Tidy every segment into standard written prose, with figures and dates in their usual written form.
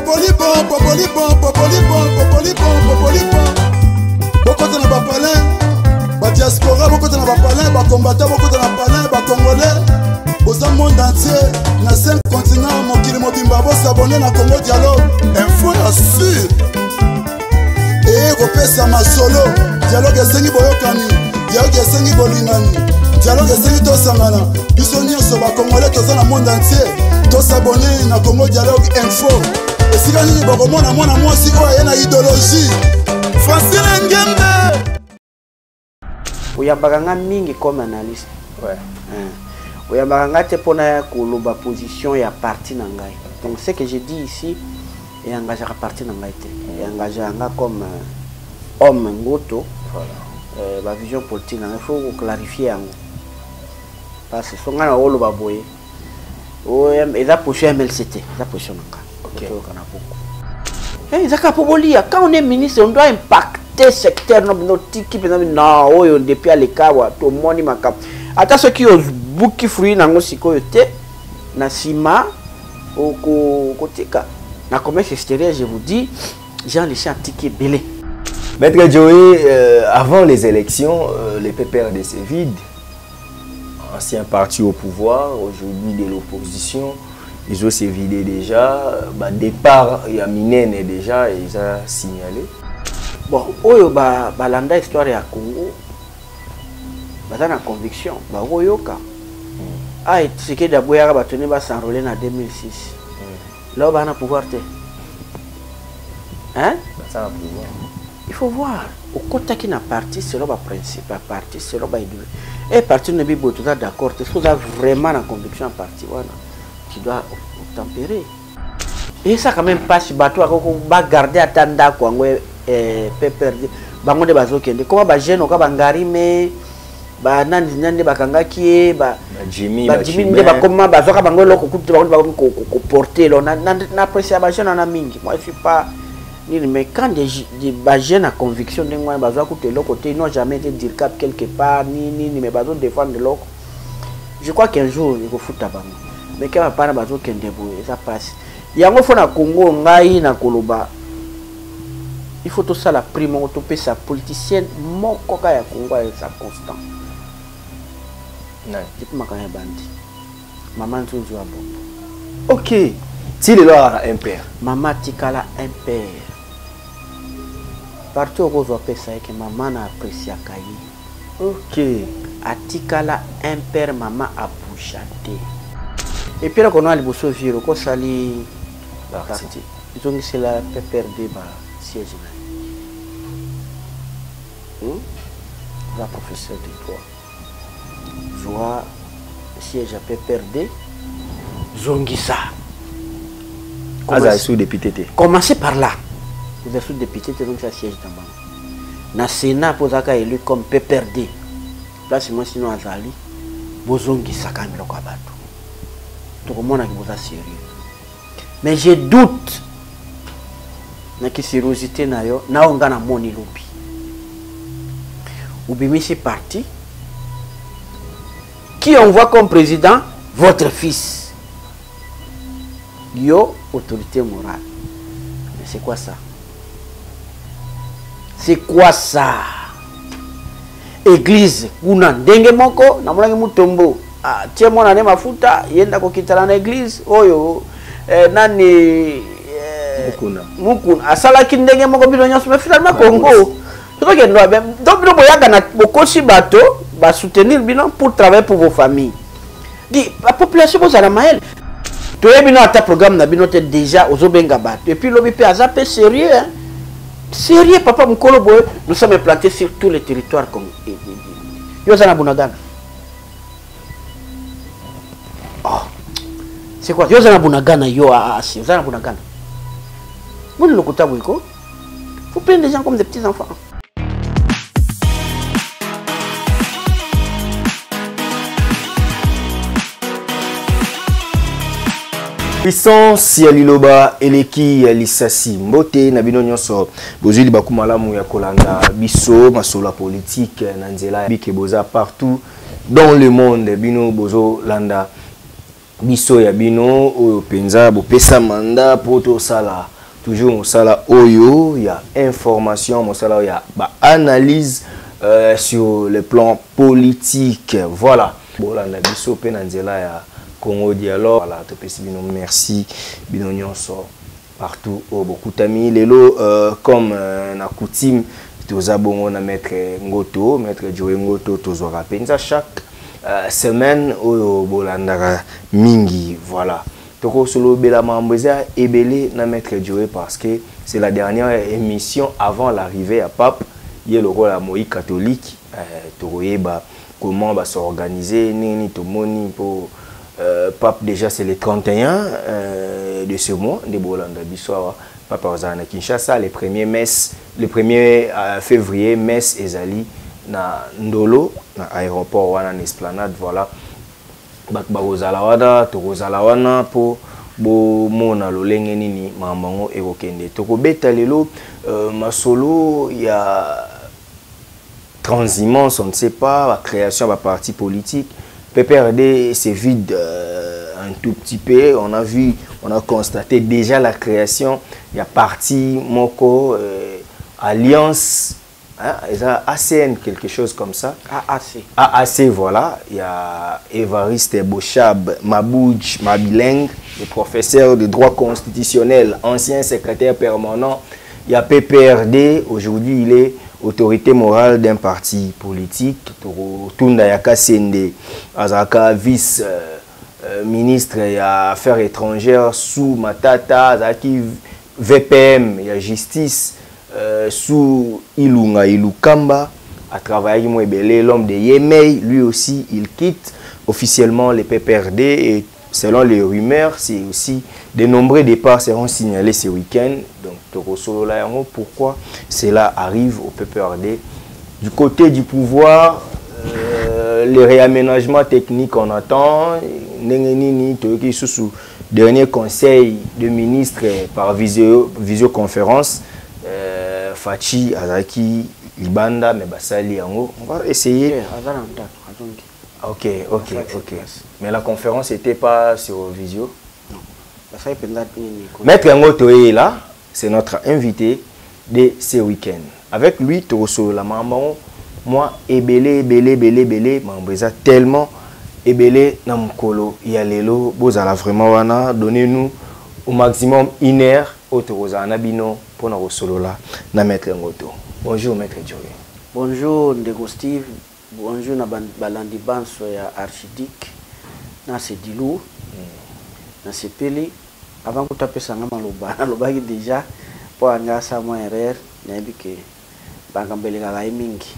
Beaucoup de bapalins, ba diaspora, beaucoup de bapalins, ba combattants, beaucoup de bapalins, ba congolais. Au monde entier, na 5 continents, mon kili mobimba, bo s'abonner na Congo Dialogue. Info assure. Et repesa ma solo. Dialogue esengi boyokani, dialogue esengi bolingani, dialogue esengi tosangana. Biso nyonso ba congolais toza na monde entier. To s'abonner na Congo Dialogue Info. Et si la ligne bakomona mwana mwasi oyo ye na idéologie. Francine Ngembe. Oyambaka mingi comme analyste. Ouais. Oyambaka te pona koloba position ya parti na ngai. Donc ce que je dis ici et engagé à parti na ngai te. Et engagé comme homme ngoto. Voilà. La vision politique il faut clarifier yango. Parce que songa na oloba boye. Et la position MLCT, la position nanga. OK. Quand on est ministre, on doit impacter le secteur nautique. Non, depuis à l'écart, tout le monde est attends, ceux qui ont beaucoup de fruits dans le sécurité, na sima, au côté na commerce extérieur, je vous dis, j'ai laissé un ticket belé. Maître Joey, avant les élections, les PPRD c'est vide. Ancien parti au pouvoir, aujourd'hui de l'opposition. Ils ont se vidé déjà. Départ, il y a Minen déjà, ils ont signalé. Bon, oyo balanda histoire ya Congo. Bata na conviction, oyoka. Ah, c'est que d'abord ya ba tenu ba s'enrôler en 2006. Là on a pouvoir te. Hein? Ça pouvoir. Il faut voir au côté qui na parti, c'est le principe, parti, c'est le idée. Et parti ne bi boto d'accord, tu as vraiment la conviction en parti voilà. Tu dois tempérer. Et ça quand même pas si bateau va garder à tanda quoi perdre bango de bazo kende comment ba jeune ka bangari mais ba nandi nyande bakangaki ba Jimmy ne ba comment bazo ka bango loko kutu bango ko porter là na apprécier ba jeune na mingi moi je suis pas ni mais quand des jeunes à conviction de moi bazo kutu loko côté non jamais été dire cap quelque part ni mais bazo défendre loko je crois qu'un jour il faut foutre bango. Mais quand on parle de ça passe. Il y a un fois Congo, ngai na koloba. Il faut tout ça la prime, on peut sa politicienne, mon coca ya Congo est sa constant. Non. Depuis ma carrière bandi. Maman tu joues à bon. Ok. Si le loi a un père. Maman tikala un père. Partout où on peut ça que maman a apprécié à Kayi. Ok. Atikala un père, maman a bouchaté. Et puis là, on a les bosses vieux, on sali parti. Ils ont dit c'est la PPRD siège. La professeure de droit. Joie siège à PPRD. Zongisa. Sous-député. Commencez par là. Vous êtes sous-député, donc ça siège dans le na Sénat, pour ça élu comme PPRD. Place moi sinon Azali. Bozongisa quand même le Kabato. Tout le monde est sérieux. Mais j'ai doute. Na kisirosité na yo, na onga na moni lobi. Ubimisi parti. Qui on voit comme président? Votre fils. Yo, autorité morale. Mais c'est quoi ça? C'est quoi ça? Église, kuna ndenge moko, na mwangi mutombo. Ah, tiens mon année mafuta, yenda ko kitala na église, oyo, nani, mukuna. Asala ki ndenge moko bino nyonso, mais finalement Congo. Donc bino boyaga na bokosi bato, ba soutenir bino pour travailler pour vos familles. Di, la population boza la maël. Toye bino ata programme na bino te déjà ozobenga bato. Et puis lobi pe azape sérieux, hein. Sérieux, papa Mukolo boy, nous sommes implantés sur tous les territoires comme Yozana Bunagana. Oh, c'est quoi? Yozana Bunagana, Yozana Bunagana. Vous ne le coutez pas, vous prenez des gens comme des petits enfants. Puissance ya liloba eleki ya lisasi mbote na bino nyonso bozuli bakumalamu ya kolanda biso masolo politique na nzela bike boza partout dans le monde bino bozo landa biso ya bino oyo penza bopesa mandat poto sala toujours mosala oyo ya information mosala oyo ya ba analyse sur le plan politique. Voilà bolanda biso pe na nzela ya Congo Dialogue. Voilà topesi bino merci bino nyonso partout au bokutami lelo comme na coutume toza bongo na maître Ngoto, maître Joe Ngoto tozwaka penza chaque semaine oyo bolandaka mingi. Voilà toko solo bela mambeza ebele na maître Joe parce que c'est la dernière émission avant l'arrivée à Pape yé le rôle à Moïse catholique tokoyeba comment va s'organiser nini tomoni pour Pape. Déjà c'est le 31 de ce mois de Bolanda Bissoa Papa Ozana Kinshasa le 1er février messe ezali na Ndolo na aéroport wana na Esplanade. Voilà bak bazala wana tokozala wana po bo mona lolenge nini mamango ekokende tokobeta lelo masolo ya transhumance, on ne sait pas, la création d'un parti politique. PPRD c'est vide un tout petit peu. On a vu, on a constaté déjà la création. Il y a parti Moko, Alliance, hein, ACN, quelque chose comme ça. AAC, voilà. Il y a Évariste Bochab, Mabouj, Mabileng, le professeur de droit constitutionnel, ancien secrétaire permanent. Il y a PPRD, aujourd'hui il est autorité morale d'un parti politique. Tunda Yaka Sende, Azaka vice-ministre des Affaires étrangères sous Matata, Azaki VPM, il y a justice sous Ilunga Ilukamba, a travaillé l'homme de Yemei, lui aussi il quitte officiellement les PPRD et selon les rumeurs, c'est aussi de nombreux départs seront signalés ce week-end. Donc, pourquoi cela arrive au PPRD? Du côté du pouvoir, les réaménagements techniques on attend. Dernier conseil de ministres par visioconférence. Fachi, Azaki, Libanda, Mebasali, on va essayer. Ok. Mais la conférence n'était pas sur visio. Non. Maître Ngoto est là, c'est notre invité de ce week-end. Avec lui, Toroso, la maman, moi, ebele, m'embrisa tellement, ebele, namkolo, yalelo, bozala vraiment wana, donnez-nous au maximum 1 heure, au Torosa, anabino, pour nous solo là, na Maître Ngoto. Bonjour, Maître Joey. Bonjour, Ndego Steve. Bonjour na balandi banso ya archidique na Sedilou na Sepeli avant que tu appelles ça maloba déjà pour anga sa mo erreur na bike bangambeleka la mingi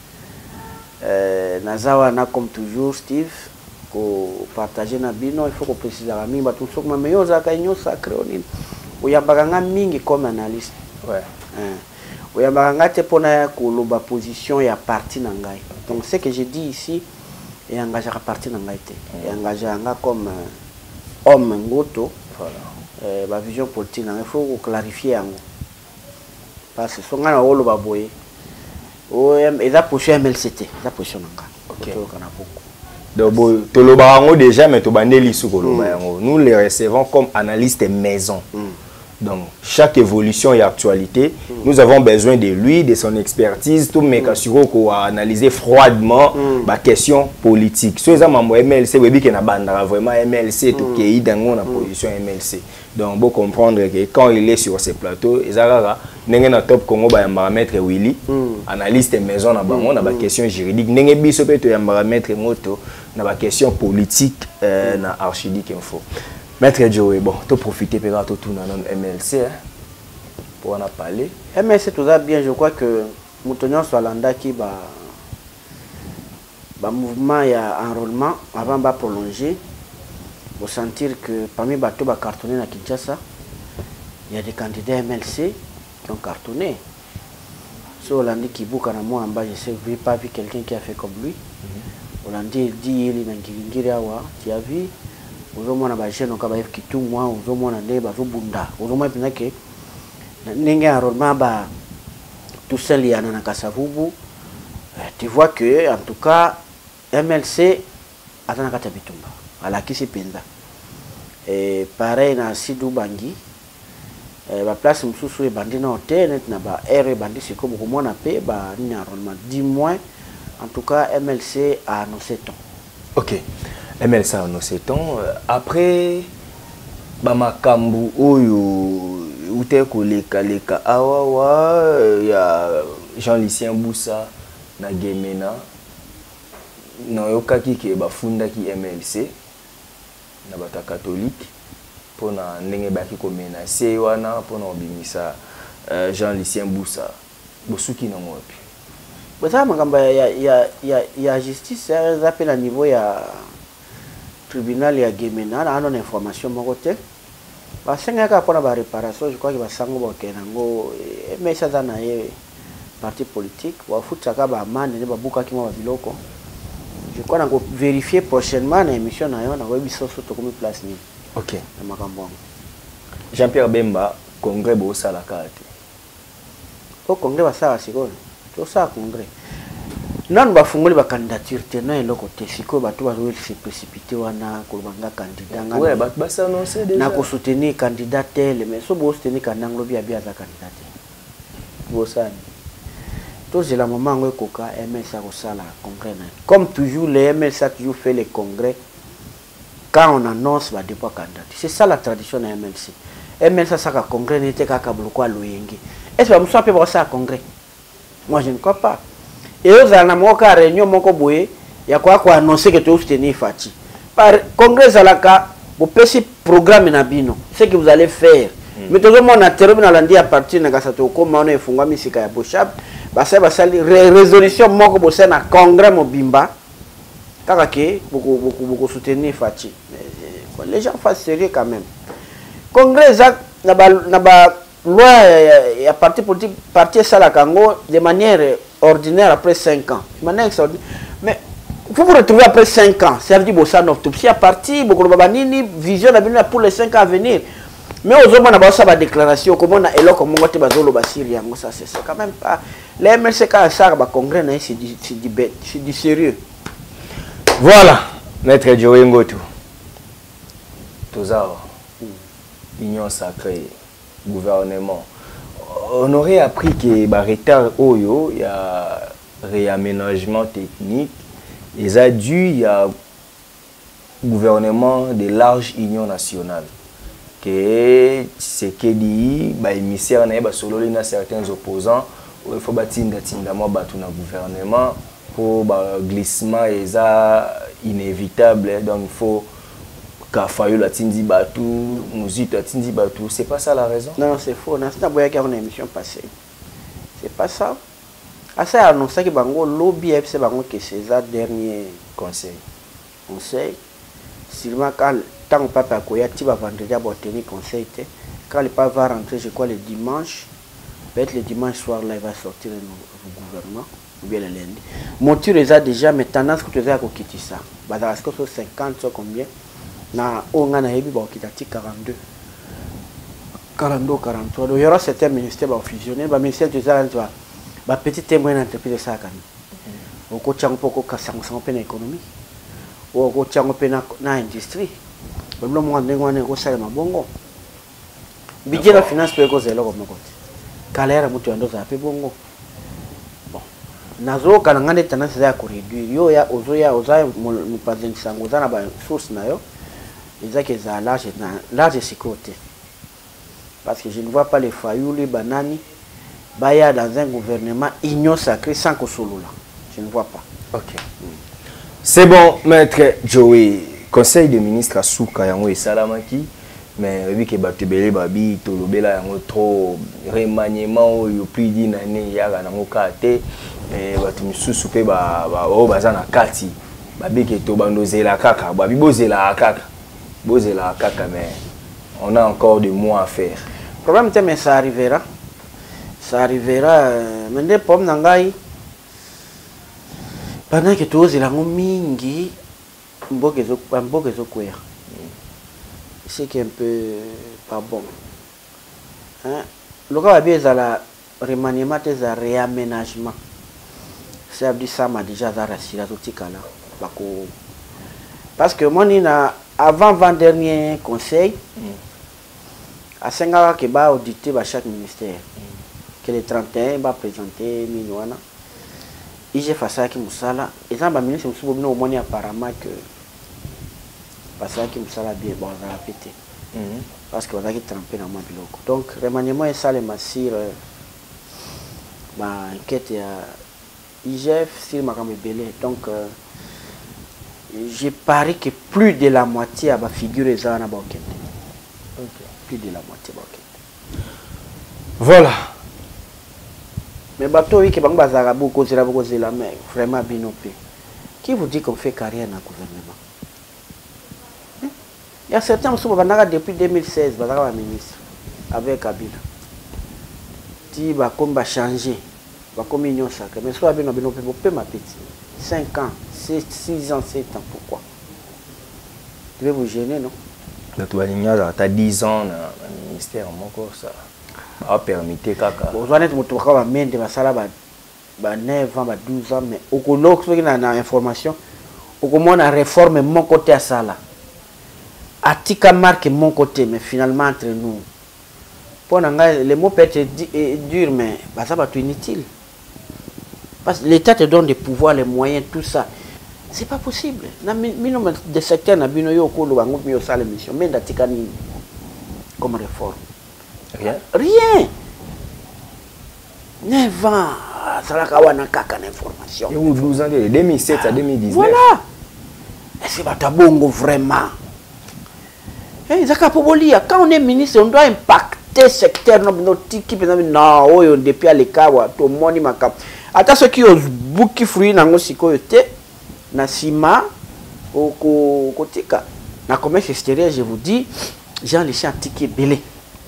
nazawa na comme toujours Steve ko partager na bino il faut qu'on précise la mingi batu sokma meyo za kainyo sacré onini uyambaka mingi comme analyste ouais uyambaka te pona ko loba position ya parti na ngai. Donc ce que je dis ici est engagé à partir de l'engagé. Et engagé comme homme Ngoto, voilà. Ma vision politique, il faut clarifier. Parce que si on a un rôle, il a poussé MLCT. Il a poussé donc, déjà, mais nous les recevons comme analystes maison. Donc, chaque évolution et actualité, nous avons besoin de lui, de son expertise, tout mais qu'on a analysé froidement la question politique. Si vous avez MLC, vous avez vraiment MLC, tout qui est dans la position MLC. Donc, vous comprendre que quand il est sur ces plateaux, il y a un top Congo, il y a un paramètre Willy, analyste maison, il y a une question juridique, il y a un paramètre moto, il y a une question politique, il y a archidique info. Maître Joey, bon, tu profites pour tout le MLC pour en parler. MLC, tout ça bien, je crois que Moutonnion Swalanda qui va mouvement et enrôlement avant de prolonger, vous sentir que parmi les bateaux cartonnés à Kinshasa, il y a des candidats MLC qui ont cartonné. Si Hollandi qui boucle à moi en bas, je n'ai pas vu quelqu'un qui a fait comme lui. Hollandi dit il est dans tu as vu. Uzomona bajeno kaba kitumwa uzomona ndeba zobunda uzomona pinake ninge enrôlement ba tout seul yana na Kasavubu. Tu vois que en tout cas MLC atana kata bitumba ala kisi penza et pareil na Sidou Bangi ba place mususu e bandi na hôtel net na ba air bandi c'est comme comment on appelle ba ni enrôlement 10 mois en tout cas MLC a annoncé ton. OK. MLC a annoncé ton après ba makambu oyo ute ko leka awa ya Jean-Lucien Boussa na Gemena na yokaki ke bafundaki MLC na bata catholique pona ndenge baki ko menacer wana pona obimisa Jean-Lucien Boussa bosuki na ngopi bota makamba ya justice ya appel à niveau ya tribunal ya Gemena na ano information moko te basenga ka pona ba réparation je crois que basango bokenango MLC za na ye parti politique wa futaka ba amande ne babuka ki mwa biloko. Je crois qu'on va vérifier prochainement dans l'émission. On va vérifier sur toute place. OK. Jean-Pierre Bemba, congrès bossa la carte. Au congrès va ça c'est quoi? Tout ça congrès. Non va fungoli ba candidature tenant le côté siko ba tout va se précipiter wana ko banga candidat. Ouais, ba ça annoncé déjà. Na ko soutenir candidat tel mais so bo soutenir candidat nglobi abia za candidat. Bossa. C'est le moment où Koka MLC a la congrès. Comme toujours, les MLC a toujours fait les congrès quand on annonce le dépôt candidat. C'est ça la tradition de MLC. MLC a un congrès n'était qu'à Kabuloko Loyengi. Est-ce que vous avez ça congrès? Moi je ne crois pas. Et vous avez une réunion, il y a quoi annoncer que tu as soutenu Fati. Par congrès, vous avez un programme Nabino. Ce que vous allez faire. Mais tout le monde a terminé à partir de comment on est fondé sur la Bochab. Basali résolution moko bossa na congrès mobimba kaka ke beaucoup soutenir Fati. Les gens fassent sérieux quand même. Congrès na ba loi ya parti politique parti ça la Congo de manière ordinaire après 5 ans. De manière extraordinaire. Mais vous vous retrouvez après 5 ans, ça veut dire bossa na autopsie à parti beaucoup babanini vision pour les 5 ans à venir. Mais aux hommes, on a sa déclaration, comme on a élo comme on a zolo basiri, ça c'est quand même pas. Les MLC quand ça va congrès, c'est du sérieux. Voilà, maître Joey Ngotu. Tozao, union sacrée, gouvernement. On aurait appris que bah retard oyo, il y a réaménagement technique, et a dû il y a gouvernement de large union nationale. Que c'est que dit bah émissaire na ba solo na certains opposants il faut batinda mo batu na gouvernement pour ba glissement inévitable donc il faut ka fayo la tindi batu musique la tindi batu c'est pas ça la raison. Non c'est faux na ça boya une émission passée c'est pas ça à ça annoncé que bango lobby FC bango que c'est ça dernier conseil seulement quand le papa Koya va vendredi à tenir conseil, quand le papa va rentrer, je crois le dimanche, peut-être le dimanche soir là il va sortir le gouvernement, ou bien le lundi. Mon tour est déjà, mais tendance que tu as quitter ça. Parce que c'est 50, c'est combien? Na on a quitter 42. 42, 43. Donc il y aura certains ministères qui vont fusionner. Le ministère de la petite et moyenne entreprise, ça au coach un peu de l'économie. Au coach un peu de l'industrie. Le monde est un bongo. Budget la finance peut causer là comme côté. Calera mutu ando za pe bongo. Bon. Nazo kana ngane tendance ya kuréduire. Yo ya ozoya mu president sango za na ba source na yo. Ezake za large sécurité. Parce que je ne vois pas les fayouli banani baya dans un gouvernement union sacrée sans Kosolula. Je ne vois pas. OK. C'est bon, maître Joey. Conseil des ministres à Souka yango et Salamaki, mais oui que batubele babi tolobela yango trop remaniement yo plus d'une année yaga nango kate batu misusu pe ba o bazana kati babi ke to bandozela kaka babi bozela kaka mais on a encore des mois à faire. Problème c'est mais ça arrivera mais des problèmes nangai pendant que tu oses la mingi c'est qui est un peu pas bon. Hein? Le cas est la remaniement et le réaménagement. Ça veut dire ça m'a déjà rassuré tout là. Parce que moi, avant-dernier conseil, à 5 ans, que va auditer chaque ministère. Que les 31 va présenter Minouana. IG face à qui Moussala. Et ça, le ministre Moussala, au moins, apparemment que. Parce que Moussala bien, bon, on va péter. Parce qu'on a trempé dans mon bloc. Donc, remaniement est ça, les massires. Ma enquête à IGF, c'est ma gamme belé. Donc, j'ai parié que plus de la moitié a figuré ça dans banquette. Plus de la moitié banquette. Voilà. Mais bateau oui que bang bazara beaucoup c'est la mais vraiment binopé. Qui vous dit qu'on fait carrière dans le gouvernement? Il y a certains qui sont depuis 2016 bazara ministre avec Kabila. Ti ba comme ba changer, ba comme union sacrée. Mais soit binopé peut ma petite. 5 ans, 6 ans, 7 ans, pourquoi? Tu veux vous gêner, non? Tu as 10 ans dans le ministère, encore ça a permis kaka. Vous avez dit que vous avez 9 ans, 12 ans, mais au colo, vous avez information, au comment on a réforme mon côté à ça là. Atika marque mon côté, mais finalement entre nous. Le mot peut être dur, mais ça va être inutile. Parce que l'État te donne des pouvoirs, les moyens, tout ça. C'est pas possible. Des secteurs, mais comme réforme. Rien. Rien. 9 ans, ça a une information. Et vous 12 ans, de 2007 à 2019. Voilà. Est-ce que c'est bon vraiment? Quand on est ministre, on doit impacter le secteur. Non, depuis les cas, tout le monde est attends, ceux qui ont beaucoup de fruits dans le sécurité, na sima, au kotika, na commerce extérieur, je vous dis, j'ai laissé un ticket belé.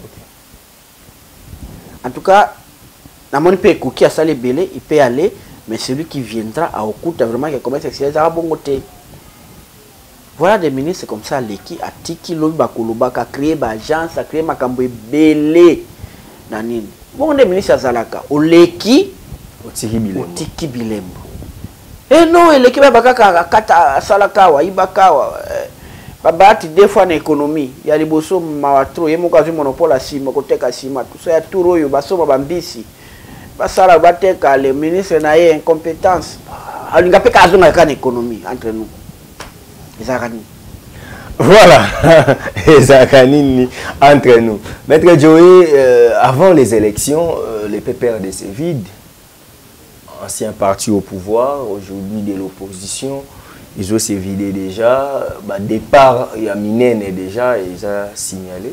En tout cas, na mon peut écouter à ça les belé, il peut aller, mais celui qui viendra à Okuta vraiment que commerce extérieur, ça va bon côté. Voilà des ministres comme ça, l'équipe a tiki l'autre a créé une agence, a créé makambo belé. Bon, des ministres à Zalaka, au l'équipe. Otiki bilembo. Eh non, l'équipe va kata salakawa, ibakawa. Babati deux fois en économie. Il y a des bosso mawatro, yemo kazu monopole à sima, koteka sima, tout ça, il y a tout royo, basso mabambisi. Basala bateka, le ministre n'a eu incompétence. Alinga pe kazu na kan économie entre nous. Ezakani. Voilà, Ezakani entre nous. Maître Joey, avant les élections, les PPRDC vides. Ancien parti au pouvoir, aujourd'hui de l'opposition, ils ont vidé déjà. Départ, il y a Minen déjà, ils ont signalé.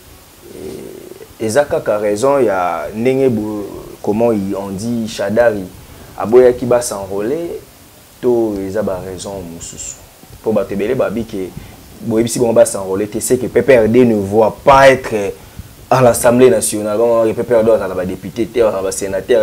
Et Zaka a raison, il y a comment on dit, Chadari, Aboya qui va s'enrôler, tout ils ont raison. Pour Batebele, Babi, que si on va s'enrôler, tu sais que PPRD ne voit pas être à l'Assemblée nationale, on peut perdre à la député, à la sénateur,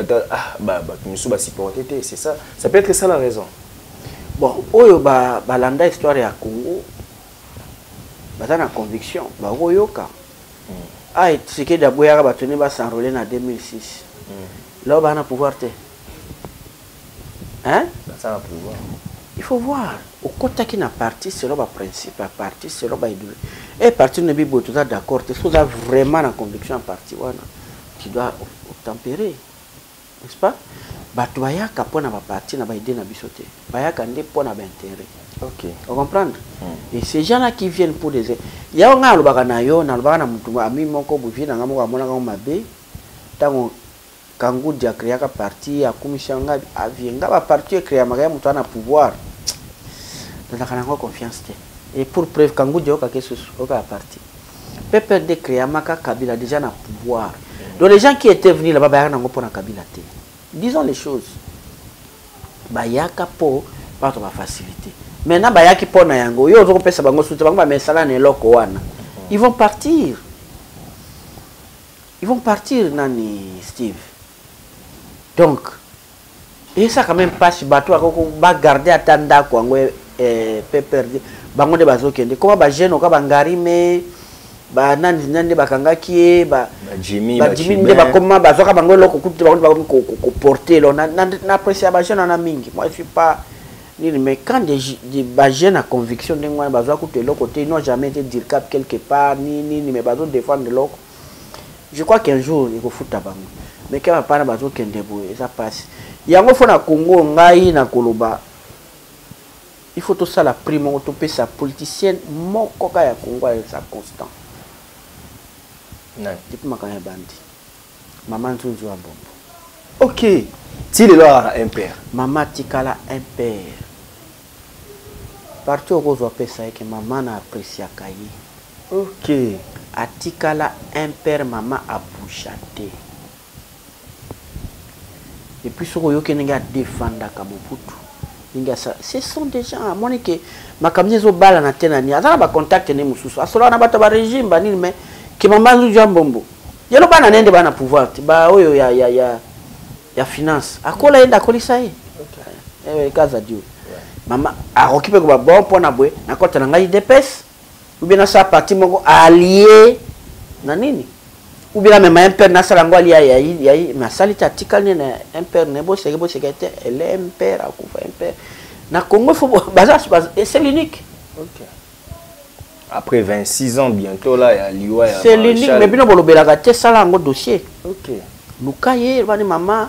c'est ça. Ça peut être ça la raison. Bon, oyo balanda histoire ya Congo, dans la conviction, oyoka. Ah, ce qui est d'abord va s'enrôler en 2006. Là, on a pouvoir. Hein? Il faut voir. Au côté qui n'a parti, c'est le principe, parti, c'est le idéologie. Et parti ne peut pas d'accord. Tu as vraiment la conviction parti, tu dois tempérer. N'est-ce pas? Tu vas y parti, na idée na bisoté. Baya kande pour na intérêt. OK. Vous comprenez? Et ces gens-là qui viennent pour des il y a un gars na yo na lobaka na mutu ami moko buvie na ngamo kamona ngamo mabe. Tango kangu dia créer ka parti ya kumishanga avienga ba parti créer magaya mutu na pouvoir. Dans la confiance. Et pour preuve, quand vous dites que c'est un parti, PPRD créer Maka Kabila déjà dans le pouvoir. Donc les gens qui étaient venus là-bas, ils n'ont pas Kabila. Disons les choses. Bayaka po pas de facilité. Maintenant, Bayaki po na yango, yo zo pesa bango soutien bango mais sala ne loko wana. Ils vont partir. Ils vont partir nani Steve. Donc et ça quand même pas si bateau va garder attendre quoi PPRD bango de bazokende comment ba jeune ka bangari me ba nandi bakangaki ba Jimmy de ba comment bazoka bango loko kutu bango ko porter là na apprécier ba jeune na mingi. Moi je suis pas Mais quand des jeunes à conviction, ils n'ont jamais été dire cap quelque part, mais ils défendre l'autre. Je crois qu'un jour, il faut foutre à Bango. Mais quand on parle de Kendebo, ça passe. Il y a un Congo, na Koloba. Il faut tout ça la prime, autopée sa politicienne, mon coca ya Congo est sa constant. Depuis ma carrière bandi. Maman toujours un bon. Ok. Si le loi a un père. Maman tikala un père. Partout où on peut ça que maman a apprécié à Kayi. Ok. Atikala un père, maman a bouchaté. Et puis ce que vous avez défendu à Kamoputu. Ce sont des gens, à mon avis, que ma camisée est au bal en Athénanie. Ils ont contact avec nous. Ils ont un régime, mais que maman nous joue bombo. Il y a un pouvoir. Il y a finance. À quoi il y a ça? Maman a occupé un bon point à boire. Na kota na ngai dépêche. Ou bien ça parti moko allié na nini? Ou bien même un père na sala ngo allié ya ma salita tikali na un père nebo sécurité elle est un père à kufa un père. Na Congo faut baza c'est l'unique. OK. Après 26 ans bientôt là il y a Liwa ya. C'est l'unique mais bino bolobelaka te sala ngo dossier. OK. Lukaye bani maman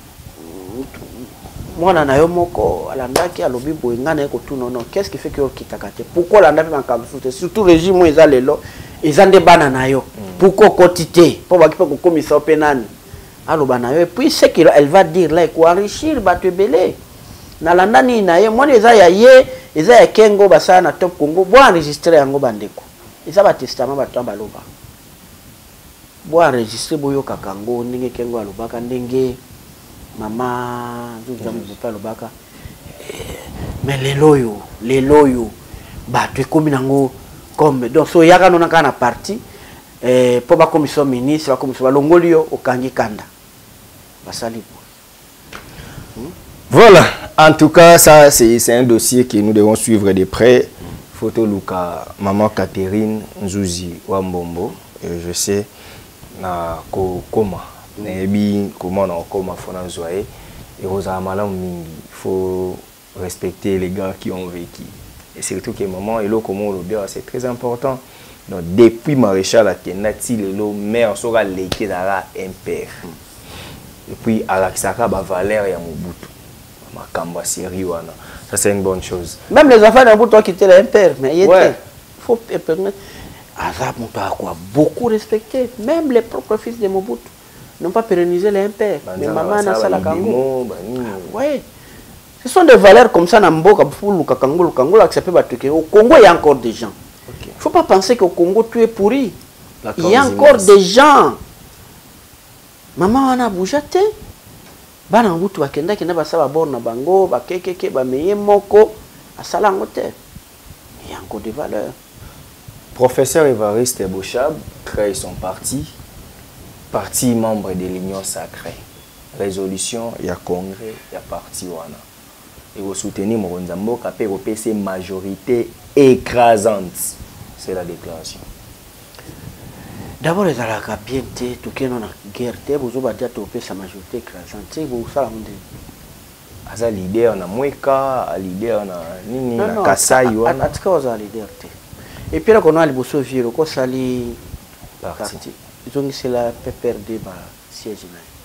mwana na yo moko alandaki alobi boye ngana eko tout non qu'est-ce qui fait que okitaka te pourquoi landa pe makambo surtout régime eza lelo eza nde bana na yo pourquoi kotité po baki pe kokomisa pe nani aloba na yo et puis ce qu'elle va dire là ko enrichir bato ebele na landa ni na ye mwana eza ya ye eza ya kengo basana na Top Congo bo enregistrer yango bandeko eza ba testament bato baloba bo enregistrer boyo kakango ndenge kengo alobaka ndenge maman tout ça me parle baka mais les loyaux bah tu es comme nango comme donc so yaka nona kana parti pour ba commission ministre ba commission longolio okangi kanda basali. Voilà, en tout cas ça c'est un dossier que nous devons suivre de près. Photo Luka maman Catherine Nzuzi Wambombo je sais na comment comment on commence à jouer et il faut respecter les gars qui ont vécu et surtout que maman et l'eau comment c'est très important donc depuis maréchal à Kenati le mère sera légué d'ara impère et puis à l'Axaka ba Valère et à Mobutu ma kamba série wana ça c'est une bonne chose même les enfants de Mobutu qui étaient l'impère mais il était faut permettre Azab Mobutu quoi beaucoup respecté même les propres fils de Mobutu n'ont pas pérennisé l'impère. Mais maman a ça la Kango. Oui. Ce sont des valeurs comme ça dans Mboka pour le Kango accepté au Congo il y a encore des gens. Il ne faut pas penser qu'au Congo tout est pourri. Il y a encore des gens. Maman a bougé. Bana Mbutu akenda kenda basaba borna bango ba kekeke ba meye moko asala ngote. Il y a encore des valeurs. Professeur Évariste Bochab crée son parti membre de l'Union sacrée. Résolution, il y a congrès, il y a parti wana. Et vous soutenez Moronzambo capé PC majorité écrasante. C'est la déclaration. D'abord les alaka bien té tout que non guerre té vous oba dia to sa majorité écrasante. Vous ça monde. Aza leader na Mweka, leader na nini na Kasai wana. Atka oza leader té. Et puis là qu'on a le bosso viro ko sali parti. Ils ont dit la PPRD ba siège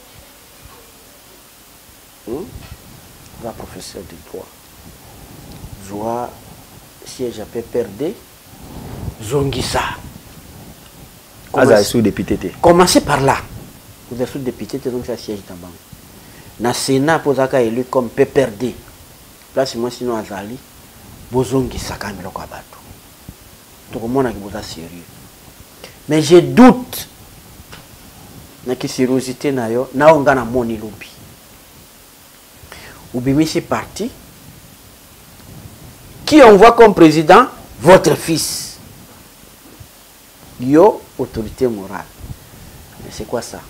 là. La professeur de droit. Joa siège à PPRD. Zongisa. Sous-député. Commencez par là. Vous êtes sous-député, donc ça siège dans banque. Na Sénat pour ça élu comme PPRD. Place moi sinon Azali. Bozongisa kamilo kwa bato. Tout le monde a besoin sérieux. Mais je doute. Na kisirosité na yo na onga na moni lobi ubimisi parti qui envoie comme président votre fils yo autorité morale mais c'est quoi ça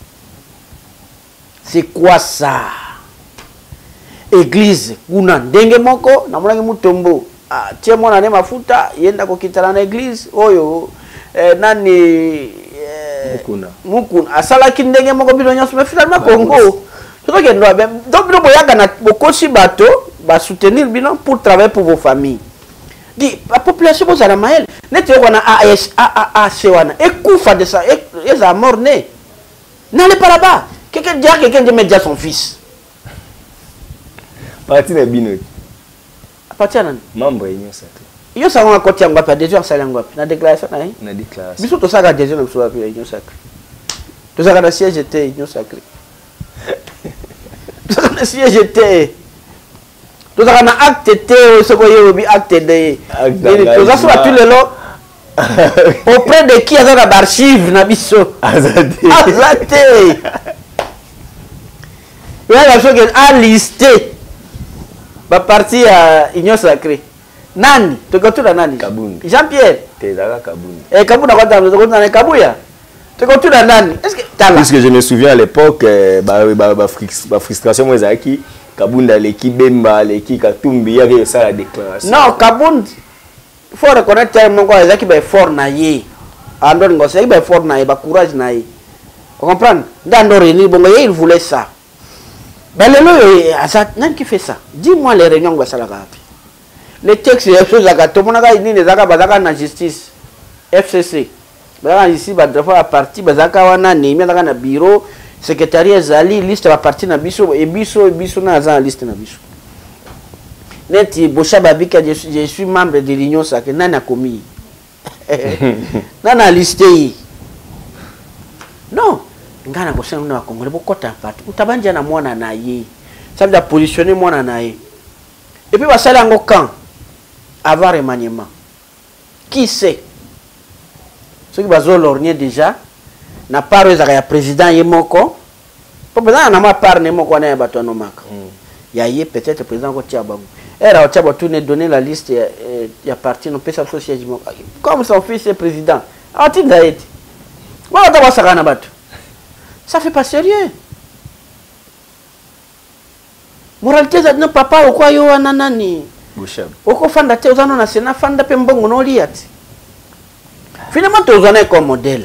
église kuna ndenge moko na mwangi mutombo tie mwana ne mafuta yenda kokitala na église oyo nani Mukuna asala kindenge moko bino nyonso mais finalement Congo to ke ndo donc bino boyaga na bokosi bato va soutenir bilan pour travailler pour vos familles. Dit la population vous a la maël. N'était on a sewana et koufa de ça et ça mort né. N'allez pas là-bas. Quelqu'un dit média son fils. Parti de Bino. Parti nan. Membre union sacrée. Yo sa ngwa koti ngwa pa déjà ça ngwa na déclaration na Na déclaration. Biso to saka déjà na so la union sacrée. To saka na siège était union sacrée. To saka na siège était. To saka na acte était ce ko yo bi acte de. To saka so tous les lots. Auprès de qui a ça d'archive na biso. Azate. Il y a la chose qui a listé. Ba parti à union sacrée. Nani? Tu connais la nani? Kabundi. Jean-Pierre. Tezaka Kabundi. Kabundi quoi tu connais Kabuya? Tu connais la nani? Est-ce que t'as là? Puisque je me souviens à l'époque ba frustration moi zaki Kabundi l'équipe Bemba l'équipe Katumbi il y avait ça la déclaration. Non, Kabundi il faut reconnaître tellement quoi zaki ba fort na yé. Andor ngose ba fort na yé ba courage na yé. Vous comprenez? Dans réunion bon il voulait ça. Ben le Azat nan qui fait ça? Dis-moi les réunions que ça la rapi. Les textes les choses à tout le monde a dit les zaka bazaka na justice FCC. Bazaka ici ba de fois parti bazaka wana nemi bazaka na bureau secrétariat zali liste ba parti na biso et biso na za liste na biso. Neti Bocha Babika je suis membre de l'union sacrée nana commis. Nana listé. Non. Ngana ko sema na Congolais bokota parti. Utabanja na mwana na ye. Ça veut dire positionner mwana na ye. Et puis basala ngo quand avoir remaniement. Qui sait? Ceux qui bazo lorgner déjà na part ya président yemoko. Pas besoin na ma part ne moko na bato no maka. Ya ye peut-être président ko tia bango. Era o tia bato ne donner la liste ya parti no pesa so siège moko. Comme son fils est président. A ti ndaiti. Wa ta basaka na bato. Ça fait pas sérieux. Moralité ça non papa ou quoi yo nanani. Bouchab. Oko fanda te ozano na sena fanda pe mbongo no liati. Finalement tu ozano comme modèle.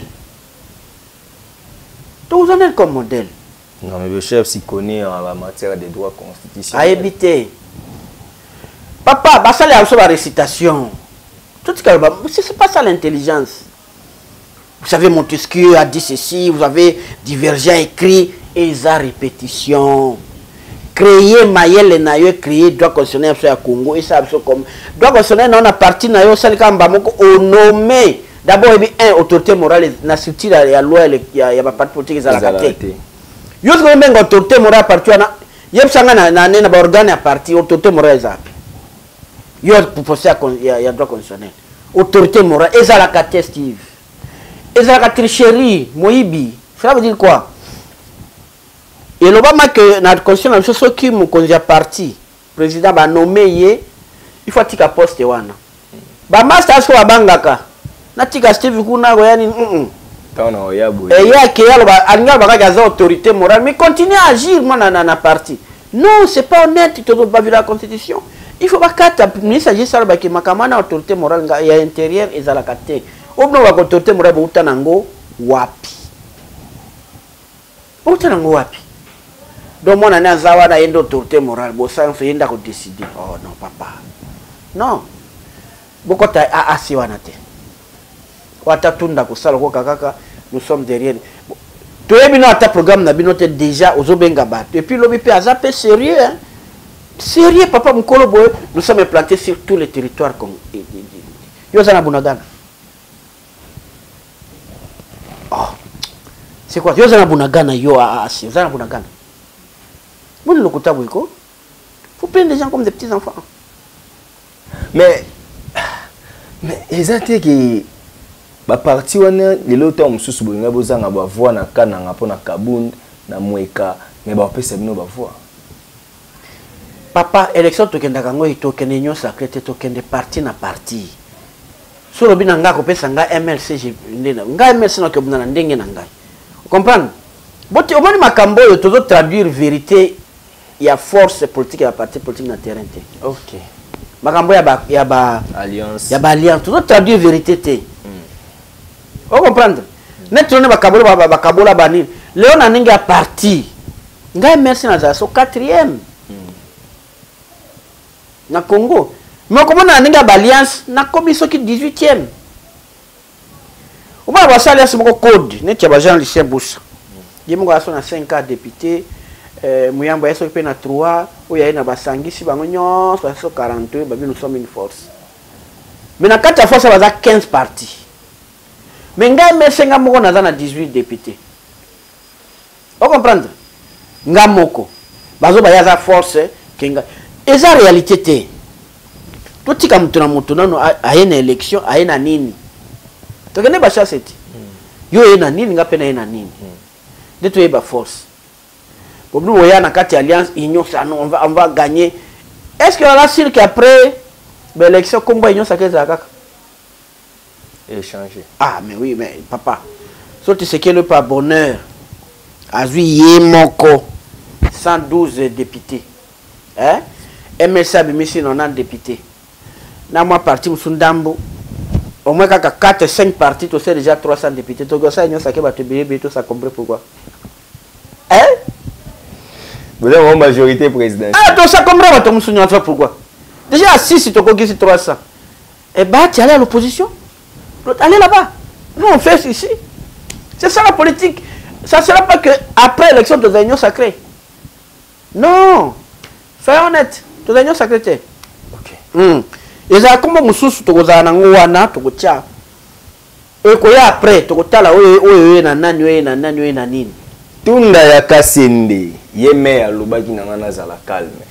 Tu ozano comme modèle. Non mais le chef s'y connaît en matière des droits constitutionnels. A éviter. Papa, bah ça les la récitation. Tout ce c'est pas ça l'intelligence. Vous avez Montesquieu a dit ceci, vous avez Divergent écrit et sa répétition. Créer Mayel Nayo, créer droit constitutionnel sur le Congo et ça comme droit constitutionnel on a parti Nayo, celle qui a nommé d'abord il y a une autorité morale, na structure la loi, il y a pas parti politique qui a la carte. Il y a une autorité morale parti il y a un organe à parti autorité morale zapi. Il y a pour poser il y a droit constitutionnel. Autorité morale et ça la carte Steve. Et ça la tricherie, Moïbi, ça veut dire quoi? Et l'Obama que notre constitution, ce qui me conduit à parti, président va nommer, il faut tika poste wana. Ba master asko abangaka. Na tika Steve kuna goyani Tana oyabu. Et ya ke ya ba anga ba ga autorité morale, mais continue à agir moi na parti. Non, c'est pas honnête, tu dois pas vivre la constitution. Il faut pas kata ministre agir ça ba ke makamana autorité morale ya intérieur et za la kate. Obno wa autorité morale buta nango wapi. Buta nango wapi. Donc mon année zawa na yendo autorité morale bo ça fait yenda ko décider. Oh non papa. Non. Bokota a asiwana te. Wata tunda ko sala ko kaka nous sommes derrière. To ebino ata programme na bino te déjà ozobenga bat. Et puis lobi pe azapé sérieux hein. Sérieux papa mukolo boy, nous sommes implantés sur tous les territoires comme yo zana bunagana. Oh. C'est quoi? Yo zana bunagana yo asi, zana bunagana. Vous ne l'écoutez pas, vous prenez des gens comme des petits enfants. Mais exactement que ba parti wana lelo to mususu bolinga bozanga ba voix na kananga pona Kabundi na Mweka mais ba pesa bino ba voix. Papa élection to kenda kango itokende union sacrée to kende parti na parti. Solo bina nga ko pesa nga MLC nga MLC na ko bina ndenge na ngai. Vous comprenez? Bote omani makambo yo tozo traduire vérité. Il y a force politique et la parti politique dans le terrain. Ok. Makambo ya ba alliance. Ya ba alliance. Tout traduire vérité. Vous comprenez? Nettoné bakabolo bakabola bani. Léon aninga parti. Nga merci na za so 4e. na Congo. Mais comment on a une alliance na komi soki 18e. On va voir ça là c'est mon code, ne tia ba Jean Lucien Boussa. Yemo ga so na 5 députés Muyamba yeso pe na 3 oya na basangisi bango nyonso so 42 ba nous sommes une force. Mais na kati ya force baza 15 partis. Mais ngai mesenga moko na za na 18 députés. On comprendre? Nga moko bazo ba ya force kenga eza réalité te. Tout ka mutuna mutuna no ayena élection ayena nini. Tokene ba chaseti. Yo yena nini nga pena yena nini. De to yeba force. Pour nous voyons na kati alliance union ça on va gagner. Est-ce que là sûr qu'après l'élection Congo union ça qu'est kaka échanger. Ah mais oui mais papa. So tu sais que le pas bonheur. Azui yemoko 112 députés. Hein? MSA bimisi 90 députés. Na moi parti Musundambo au moins 4-5 partis, tu sais déjà 300 députés. Tu ça ça va te bérer, tout ça comprend pourquoi. Hein? Vous avez une majorité présidentielle. Ah, tout ça comprend pourquoi. Déjà, si tu as 300, eh bien, tu es allé à l'opposition. Allez là-bas. Nous, on fait ici. C'est ça la politique. Ça ne sera pas qu'après l'élection de l'Union sacrée. Non. Soyons honnêtes. De l'Union sacrée. Ok. Et ça, comme nous sommes tous les wana, tous les tia. Et quoi après, tous les tala, oui, nanani. Tunda ya kasende, yeme ya lobaki na ngana zala calme.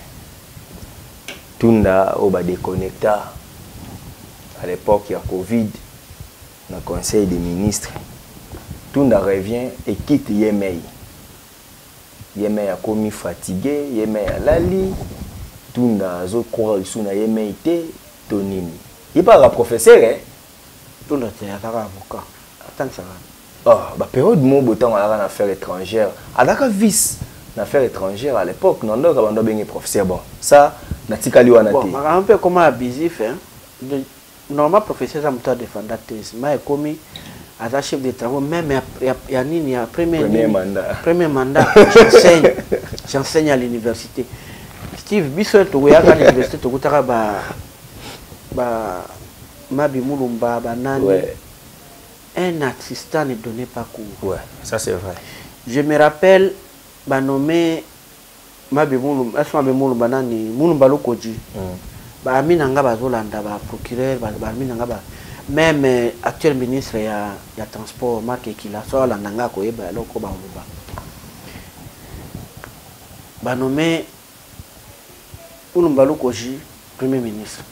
Tunda oba déconnecta à l'époque il y a Covid, dans le conseil des ministres. Tunda revient et quitte Yemei. Yemei a commis fatigué, Yemei a lali. Tunda zo croire ici na Yemei te tonini. Il parle à professeur hein. Tunda te avocat. Attends ça va. Ah, bah période mon botan à l'affaire étrangère. À la vice l'affaire étrangère à l'époque non donc on doit bien professeur bon. Ça natikali wana te. Bon, un peu comme abusif hein. Normalement professeur ça me t'a défendre thèse. Mais comme à chef de travaux même il y a nini ya premier mandat. Premier mandat j'enseigne à l'université. Steve Bissot to ya à l'université to kutaka ba Mabi Mulumba ba nani. Ouais. Un assistant ne donnait pas cours. Ouais, ça c'est vrai. Je me rappelle, bah nommé Mabi Mulumba, est-ce que Mabi Mulumba nani Mulumba Lokoji. Bah Aminanga bazolanda ba procureur, bah Aminanga ba même actuel ministre il y a transport Marc Ekila, soit la nanga ko eba loko ba Mulumba. Bah nommé Mulumba Lokoji premier ministre.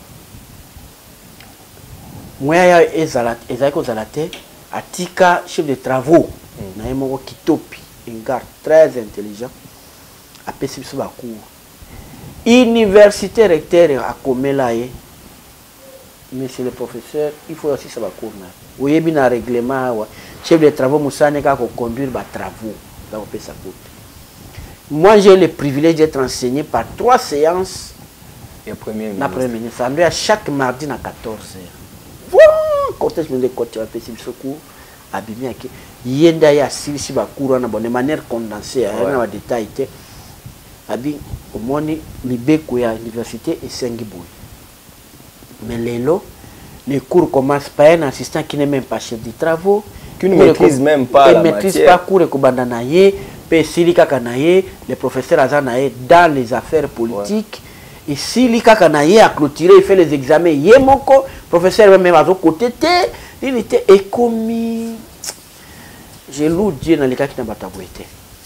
Moi ezalaki ozalate atika chef de travaux na yemoko kitopi un gars très intelligent apesi biso ba cours université recteur akomela ye monsieur le professeur il faut aussi ça ba cours na oyebi na règlement wa chef de travaux musane ka ko conduire ba travaux ba opesa cours. Moi j'ai le privilège d'être enseigné par 3 séances et premier ministre à chaque mardi à 14h. Voilà, quand je me dis que tu as fait ce cours, abîmé à qui yenda ya si ba cours na bonne manière condensée, na détail te abi au moni libeko ya université et Sengiboy. Mais lelo les cours commencent par un assistant qui n'est même pas chef de travaux, qui ne maîtrise même pas la matière. Il ne maîtrise pas cours ko bandana ye, pe silika kanaye, les professeurs azanaye dans les affaires politiques. Et si les kakanaye a clôturé, il fait les examens, yemoko, professeur même à côté, il était écomi. J'ai loué Dieu dans les cas qui n'ont pas tabouété.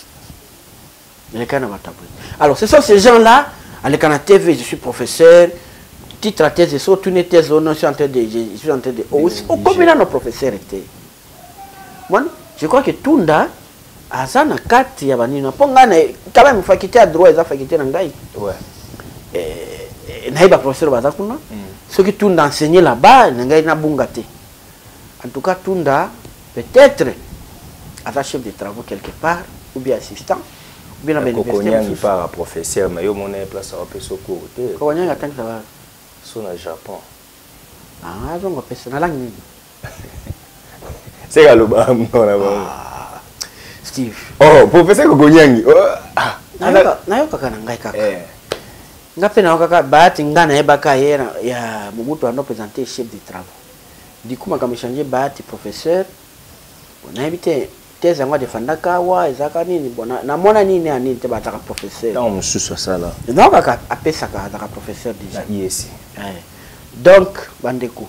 Alors, ce sont ces gens-là, à l'écran TV, je suis professeur, titre à thèse, sur toutes les thèses, je suis en train de. Combien nos professeurs étaient? Moi, je crois que Tunda, Azana 4, il y a quand même, faculté à droit, il y a faculté à Ngaï. Ouais. Naïba professeur bazakuna ceux qui tournent d'enseigner là-bas na bungate. En tout cas Tunda peut-être à chef de travaux quelque part ou bien assistant ou bien à l'université. Il part à professeur mais yo mon place à peso côté. Konya attend ça va son au Japon. Ah donc personne la langue. C'est aloba non là-bas. Steve. Oh professeur Kokonyangi. Na yo kaka ngai kaka. ngapena kaka bahati ngana yebaka ya Mobutu ando présenter chef de travaux. Du coup makam changer bahati professeur. On a évité thèse ngwa defandaka wa ezaka nini bona na mona nini ani te bataka professeur. Non mususu ça là. Non kaka apesa ka professeur déjà. Yes. Donc bandeko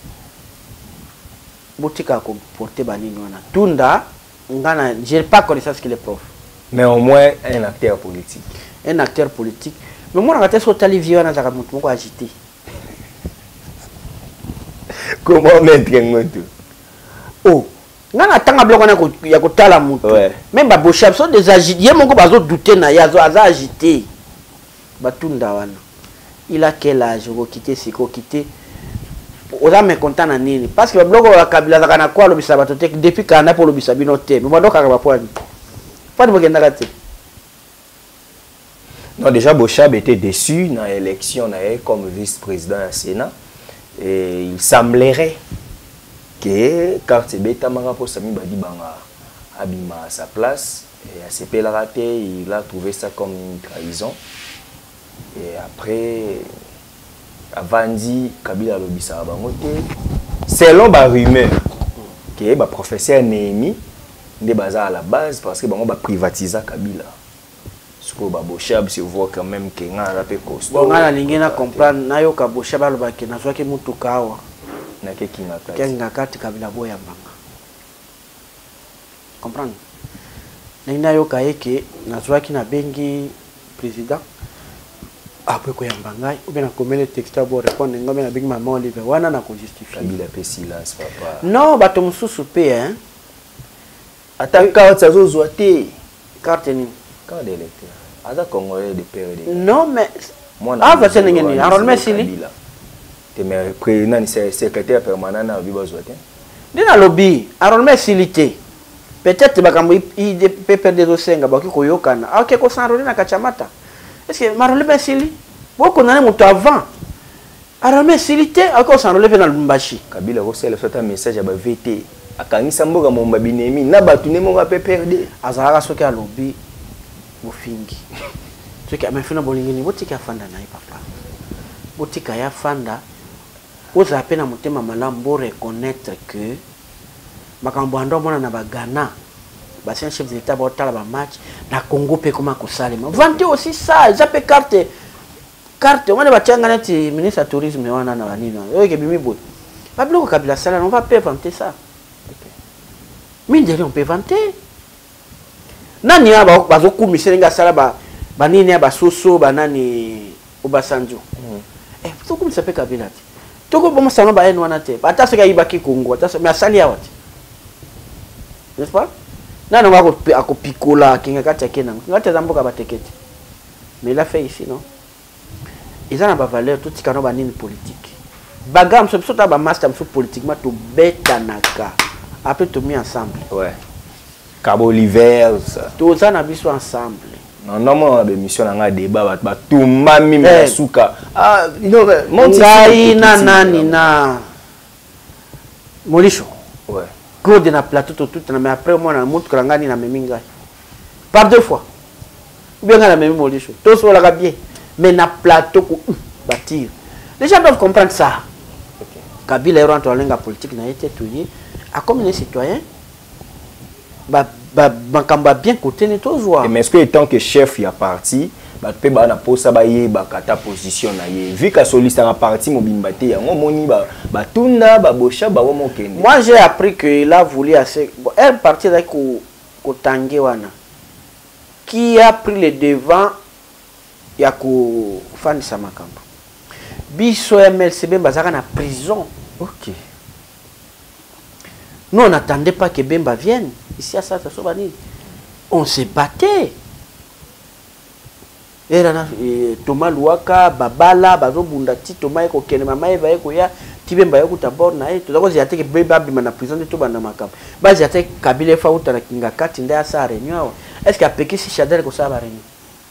botika ko porter banini wana. Tunda ngana j'ai pas connaissance qu'il est prof. Mais au moins un acteur politique. Un acteur politique. Mais moi, on a été télévision, on a agité. Comment mettre un tout? Oh, on a tant à bloc, on a kotala mutu. Même Babochab sont des agités. Il y a mon gars douté na ya zo agité. Batunda wana. Il a quel âge? On quitter si ko quitter. On a mécontent na nini parce que bloc la Kabila za kana kwa lobisa batote depuis kana pour lobisa binote. Mais bando kaka bapwani. Pas de mogenda kate. Non, déjà, Bochab était déçu dans l'élection comme vice-président du Sénat. Et il semblerait que Kartebe Tamara pour Sami Badi Banga abima à sa place. Et à CP raté, il a trouvé ça comme une trahison. Et après, Avandi Kabila Lobissa Bangote, selon la rumeur que le professeur Némi n'est basé à la base parce que va privatiser Kabila. Pour Bochab, si vous voyez quand même que on a peu costaud. Bon, on a l'ingénieur comprendre. Nayo ka Bochab alobaki na soki mutu kawa. Na ke kinga kati Kabila boya mbanga. Comprendre? Nayo ka eke na soki na bengi président. Après ko yambanga, ou bien na komele texte abo répondre ngombe na bengi maman Oliver wana na ko justifier. Kabila pe silence papa. Non, bato mususu pe hein. Ata carte ça zo zoate. Carte ni. Carte d'électeur. Ada Congolais de père de. Non mais ah va c'est ngeni. Alors merci li. Te me président ni secrétaire permanent na biba zoate. Dina lobby, alors merci li te. Peut-être bakambo i de pépé de Zosenga baki koyokana. Ah OK ko sanroli na kachamata. Est-ce que marole merci li? Boko na mutu avant. Alors merci li te ako sanroli pe na Lubumbashi. Kabila ko sele fait un message à ba VT. Akangisa mboka momba binemi na batu ne monga pe perdre. Azalaka soki a lobby mofingi. Soki amefina bolingini botika fanda na papa. Botika ya fanda. Oza pena motema malambo reconnaître que makambo ando mona na bagana. Basien chef d'état ba otala ba match na Congo pe koma kosalema. Vante aussi ça, ils appellent carte on va batianga neti ministre tourisme wana na banina. Oye bimi boy. Pas bloquer Kabila sala, on va pas vanter ça. Mine de rien, on peut vanter. Nani ya bazoku miselenga sala ba nini ya basoso banani Obasanjo. Toko misape Kabila ti. Toko bomo sama ba eno wana te. Ata seka ibaki Kongo, ata me asali ya wati. N'est-ce pas? Nani ngako akopikola kinga kati akena. Ngati zamboka batekete. Mais il a fait ici non. Ils ont ba valeur tout tikano ba nini politique. Bagam so ta ba master so politiquement to betanaka. Après tout mis ensemble. Ouais. Cabo l'hiver ça. Tout ça na biso ensemble. Non non mais mission na débat ba tout mami masuka. Ah non monte ngai nani na Molisho. Ouais. Gode na plateau tout na mais après moi na mutu ngani na meminga. Par deux fois. Bien na memi Molisho. Tout so la bien. Mais na plateau ko bâtir. Les gens doivent comprendre ça. OK. Kabila est rentré dans la politique n'a été tué. À comme les citoyens, Bankamba bien côté les toujours. Mais est-ce que tant que chef il a parti, peut ba na posa ba ye ba kata position na ye. Vu que soliste a parti mobimbate ya ngomoni ba tunda ba bosha ba womo kende. Moi j'ai appris que il a voulu assez elle partie avec ko tangé wana. Qui a pris le devant ya ko fan sa makambo. Biso MLCB bazaka na prison. OK. Nous, on n'attendait pas que Bemba vienne. Ici, à ça, on se battait. Thomas Louaka, Babala, Bazo Bundati, Thomas Eko Kene, Mama Eva Eko Ya, Tibemba Eko Taborna, tout d'abord, j'ai attaqué Bemba Bimana prison de Toba Namakam. Bah, j'ai attaqué Kabila Faouta, la Kinga Katinda, à sa réunion. Est-ce qu'à Pékin, si Chadel, ça va réunion?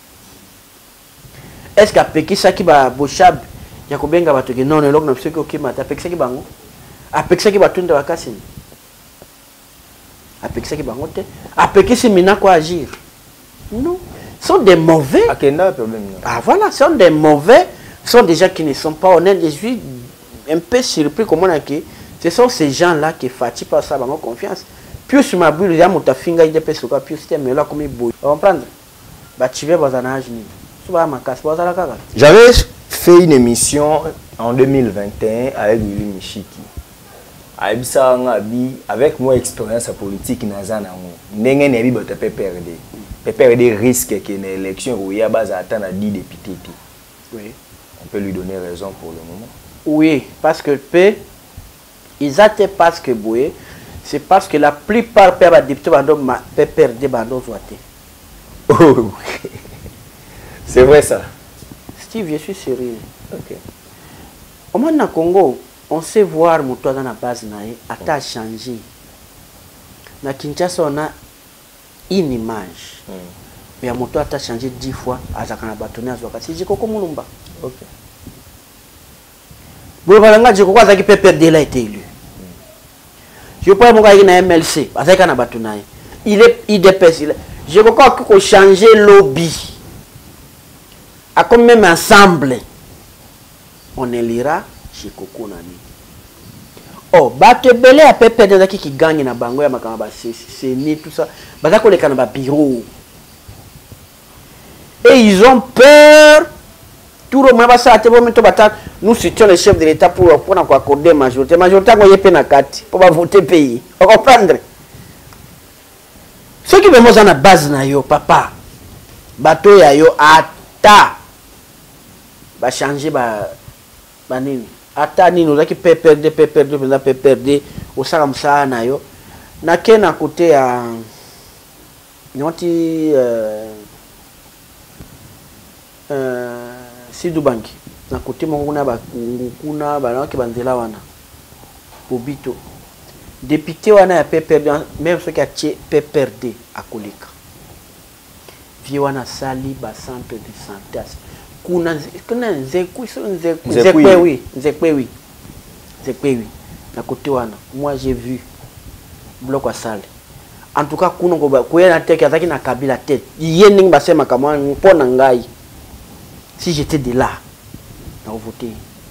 Est-ce qu'à Pékin, ça qui va Bochab, Yakobenga va te dire non, le log n'a pas ce qui m'a tapé, c'est qui bango? À Pékin, qui va tourner de la cassine. Apeki bangote apeki si mina ko agir non sont des mauvais. Ah voilà, sont des mauvais, sont des gens qui ne sont pas honnêtes. Je suis un peu surpris comment on a que ce sont ces gens-là qui fatiguent par ça, ma confiance. Puis sur ma bulle, il y a mon tafinga, il y a des personnes qui sont là comme ils bouillent. Vous comprenez? J'avais fait une émission en 2021 avec Willy Michiki. Avec mon expérience politique, PPRD risque qu'une élection où il y a base à attendre 10 députés. Oui. On peut lui donner raison pour le moment. Oui, parce que ils attendent parce que c'est parce que la plupart des députés PPRD voté. Oh, c'est vrai ça. Steve, je suis sérieux. Ok. Au moins, Congo, on sait voir mon toit dans la base, a changé. Na Kinshasa, on a une image. Mais mon toit a changé 10 fois. À Zakana Batoné, à Zouaka. C'est Jiko Komulumba. Ok. Boulevard Jiko Kwa Zaki PPRD a été élu. Je ne peux pas dire qu'il MLC. Parce qu'il y a Batoné. Il est IDPS. Je crois qu'il faut changer le lobby. À comme même ensemble, on élira chez Coco Nani. Oh, batte belé à PPRD qui gagne na bango ya makamba c'est ni tout ça. Bazako les kanaba bureau. Et ils ont peur. Tout le monde va s'arrêter pour mettre bata. Nous soutenons le chef de l'État pour accorder la majorité. La majorité on y est na carte pour voter pays. On comprendre. Ceux qui veulent dans la base na yo papa. Bateau ya yo ata. Ba changer ba nini. Ata nini ozaki PPRD osaka mosala na yo nake na kote ya nyoti Sidubangi na kote moko kuna bakungu kuna banaki banzela wana Bobito député wana ya PPRD même ceux qui a tie PPRD akoleka vie wana sali ba centre de santé kuna Nzekwe na côté wana moi j'ai vu bloc à salle en tout cas kuna ko ya na teke azaki na kabila tête yening basema kama mpona ngai si j'étais de là na voter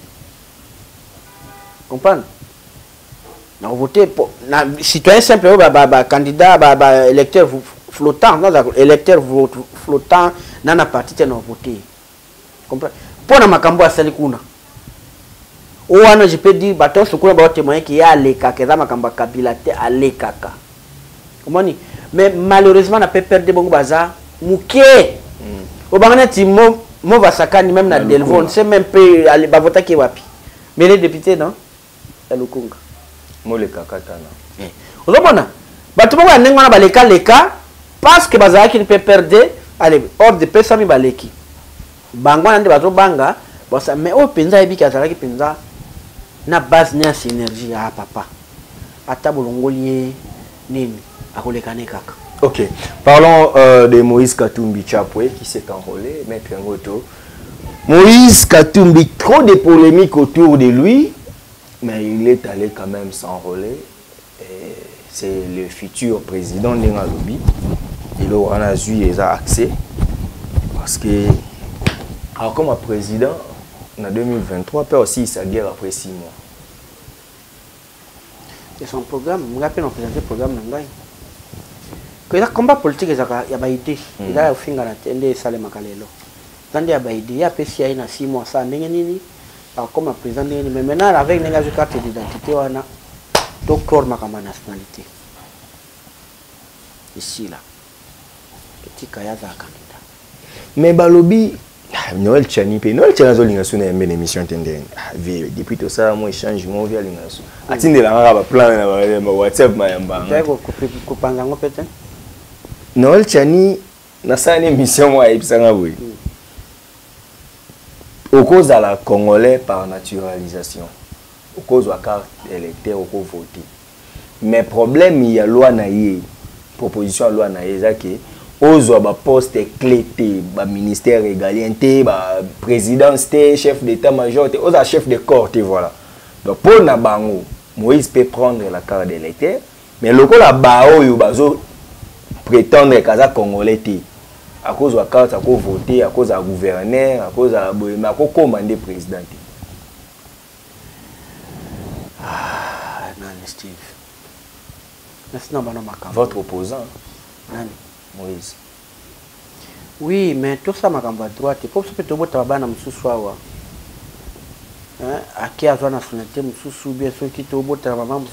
comprendre na voter na citoyen simple candidat électeur flottant électeur flottant na parti na voter. Pour na makambo asali kuna owana je peux dire bato sokuna ba témoin qui ya leka keza makamba kabila te alekaka komoni mais malheureusement na PPRD bongo baza muke obangana ti mo va sakani même na Delvon c'est même peu ba vota ki wapi mais les députés non ya lukunga mo leka katana ozomona bato bongo ndengwana ba leka parce que baza ki PPRD allez hors de personne baleki bangwana nde bato banga bosa mais o penza ebiki azalaki penza na base na synergie ya papa ata bolongoli nini akolekane kaka. Ok, parlons de Moïse Katumbi Chapwe qui s'est enrôlé, Maître Ngoto. Moïse Katumbi, trop de polémiques autour de lui, mais il est allé quand même s'enrôler. C'est le futur président de Ngalobi. Il aura eu accès parce que alors, comme président, en 2023, peut aussi sa guerre après 6 mois. C'est son programme. Je me rappelle, on présentait le programme. Que le combat politique, il y a une idée. Il y a une idée. Il y a une idée. Il y a PCI dans 6 mois. Comme président, mais maintenant, avec une carte d'identité, on a docteur ma nationalité. Ici, là. Petit Kaya candidat. Mais Balobi. Noël Chani pe Noël Chani zo linga suna yembe émission tendeng depuis tout ça moi échange mon via linga su atinde la ngaba plan na WhatsApp ma yamba ndako ko panga ngo pete Noël Chani na sa émission moi ebisanga boy au cause à la congolais par naturalisation au cause à carte électeur au voter mais problème il y a loi na yé proposition loi na yé ça que ozo ba poste clé ba ministère régalien ba présidence chef d'état-major oza chef de corps voilà donc pour na bango Moïse peut prendre la carte d'électeur mais le ko la bao yo bazo prétendre kaza congolais à cause de la carte, à cause de voter, à cause de gouverneur, à cause de commander président. Ah, non, Steve. Votre opposant, Nani? Moïse. Oui, mais tout ça m'a à droite. Pour ce que tu as dit, à qui a la nationalité, bien sûr, qui te botte à maman,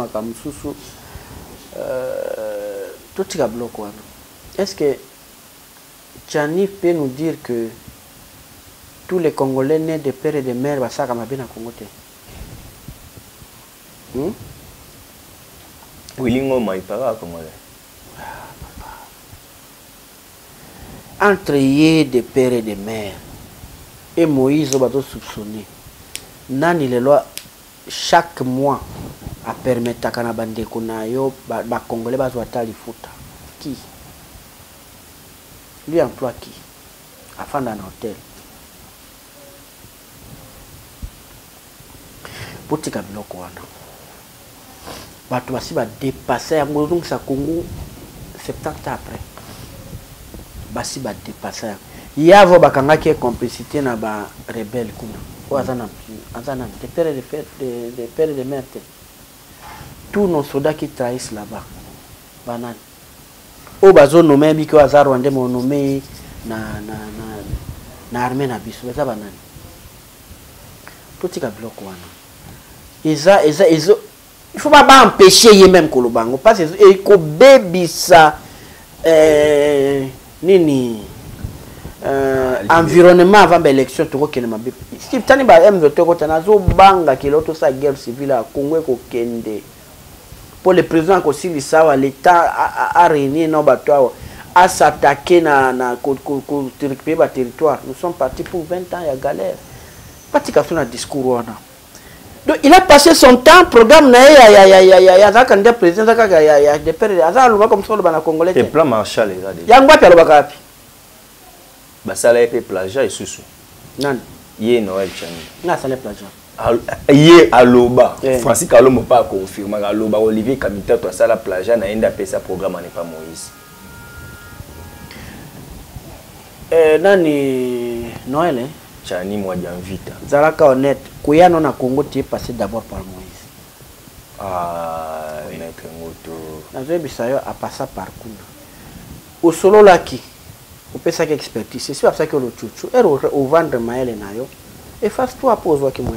tout est bloqué. Est-ce que Tchani peut nous dire que tous les Congolais nés de père et de mère vont s'en bien à Congo? Oui, il parle Congolais. Entre yé de père et de mère et Moïse va soupçonner. Nani les lois chaque mois à permettre à Kanabande Konayo, Congolais bazouata li futa. Qui? Lui emploie qui? Afin d'un hôtel. Pour tika biloko wana. Bato basi ba dépasser à Mozong sa Congo 70 ans après. Basi ba dépasser. Il y a une complicité na ba rebelle kuna. O azana des pères et des pères et des mères. Tous nos soldats qui trahissent là-bas. Banane. O bazo nommé biko azar wande mo nommé na armée na biso beza banane. Potika bloc wana. Il faut pas empêcher y même kolobango parce que ko bebisa nini environnement avant l'élection to ko kenema bi. Si tani ba M23 ko tanazo banga kiloto sa guerre civile a Congo ko kende. Pour le président aussi l'État a réuni nos bateaux à s'attaquer na récupérer territoire. Nous sommes partis pour 20 ans, il y a galère. Pas de un discours. Donc il a passé son temps, programme, il y a des présidents, il y a des pères, il y a comme ça le Congolais. Le plan Marshall est là. Il y a un peu de bagapi. Ça a été plagiat et sous-sous. Non. Il y a Noël Chani. Non, ça n'est plagiat. Hier à Loba, Francis Kalombo pas confirmé à Loba, Olivier Kamita, toi ça la plagiat, n'a pas fait sa programme, n'est pas Moïse. Nani Noël, hein? Chani, moi, j'invite. Zalaka honnête, Kouyano na Congo, tu es passé d'abord par Moïse. Ah, maître Moto. Nazo Bissayo a passé par Kuna. Au solo là qui, on peut ça expertise, c'est pour ça que le chouchou, et au vendre maël et nayo, efface-toi pour voir qui moi.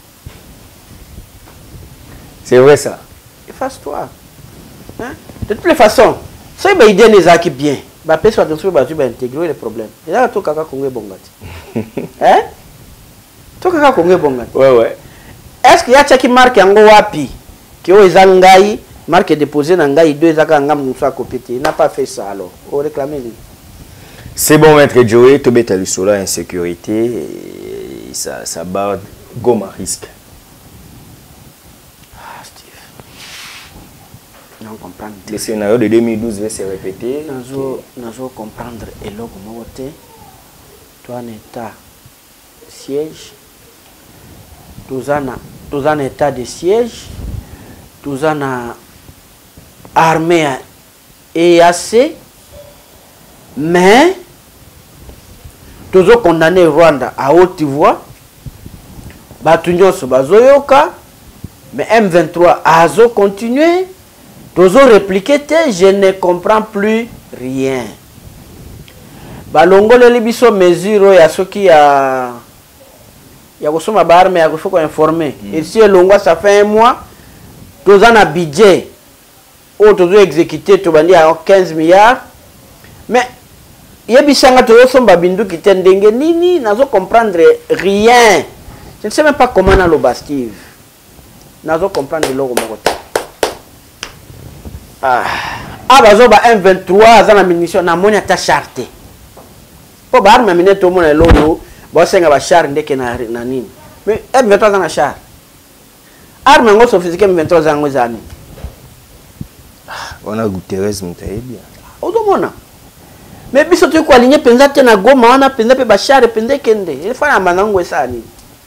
C'est vrai ça. Efface-toi. Hein? De toutes les façons, si vous avez des gens qui bien, bah personne ne va intégrer les problèmes. Et là, tout caca Congo bongati. Hein? Tout caca Congo bongati. Ouais. Est-ce qu'il y a qui marque en wapi qui est zangai marque déposé dans ngai deux zaka ngam nous soit copété. Il n'a pas fait ça alors. On réclame lui. C'est bon maître Joey, tout bête à l'ussola insécurité, ça barre gomme à risque. Non comprendre. Le scénario de 2012 va se répéter. Nous comprendre et logo moté. Toi un état siège. Tous un état de siège. Tous un armée EAC. Mais tous condamné Rwanda à haute voix. Batunyo Sobazoyoka. Mais M23 a continué. Tous répliqué, je ne comprends plus rien. Balongo le libiso mesure ya soki ya kusoma barme ya faut informer. Et si longo ça fait un mois, tous en a budget. Ou tous exécuté to bandi à 15 milliards. Mais yebisanga to somba bindu kitendenge nini nazo comprendre rien. Je ne sais même pas comment na lo Steve. Nazo comprendre logo moko. Bazoba M23 azana munition na moni ata charte. Po ba arme mine to mona lolo, bo senga ba char ndeke na nini. Mais M23 azana char. Arme ngo sophistiqué M23 zango zani. On a Guterres mutaebi. Ozo mona. Mais biso tu ko aligner penza te na Goma wana penza pe ba char penza kende. Il faut na manango esani.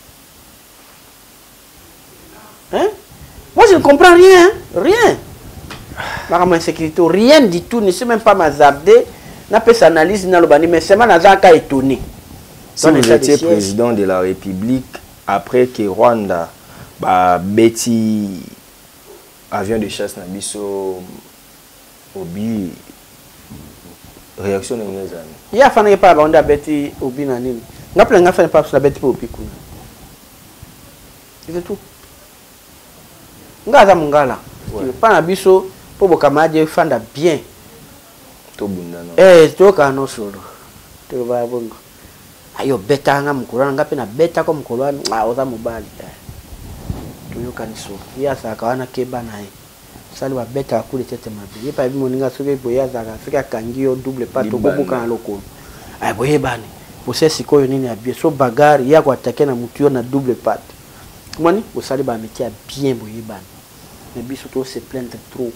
Hein? Moi je ne comprends rien, rien. Par ma sécurité, rien du tout, ne sais même pas m'azarder. n'a pas cette analyse dans le bani mais seulement naza ka étonné. Si vous étiez président de la République après que Rwanda ba beti avion de chasse na biso obi réaction ngeza ni ya fana pas ba onda beti obi na nini ngapela ngafana pas la beti obi kuna c'est tout ngaza mungala pas na biso po bokamaje fanda bien to bundana to kana solo to ba bongo ayo beta nga mukolo ngape na beta ko mukolo oza mobali tuyoka niso ya saka wana keba nae sali wa beta akuli tete mabi yepa bi moninga soke boya zaka fika kangio double pas to kobuka na lokolo ay boye bani bose sikoyo nini ya bien so bagari ya kwa attaquer na mutu na double pas moni bosali ba métier bien boye bani mais biso to se plaindre trop.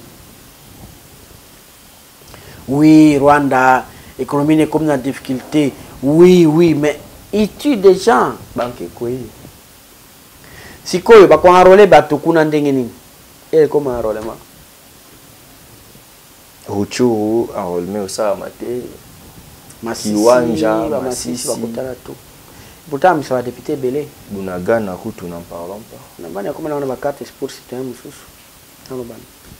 Oui, Rwanda, économie n'est comme dans difficulté. Oui, mais il tue des gens. Banque quoi? Si quoi, bah quand enrôler bateau kuna ndenge nini? Et comment enrôlement? Ruchuru enrôlement au ça maté. Kiwanja, Masisi, bakotala tout. Pourtant, ça va député belé. Bunagana kutu n'en parlons pas. Na bana comme on a carte pour citoyen mususu. Dans le ban.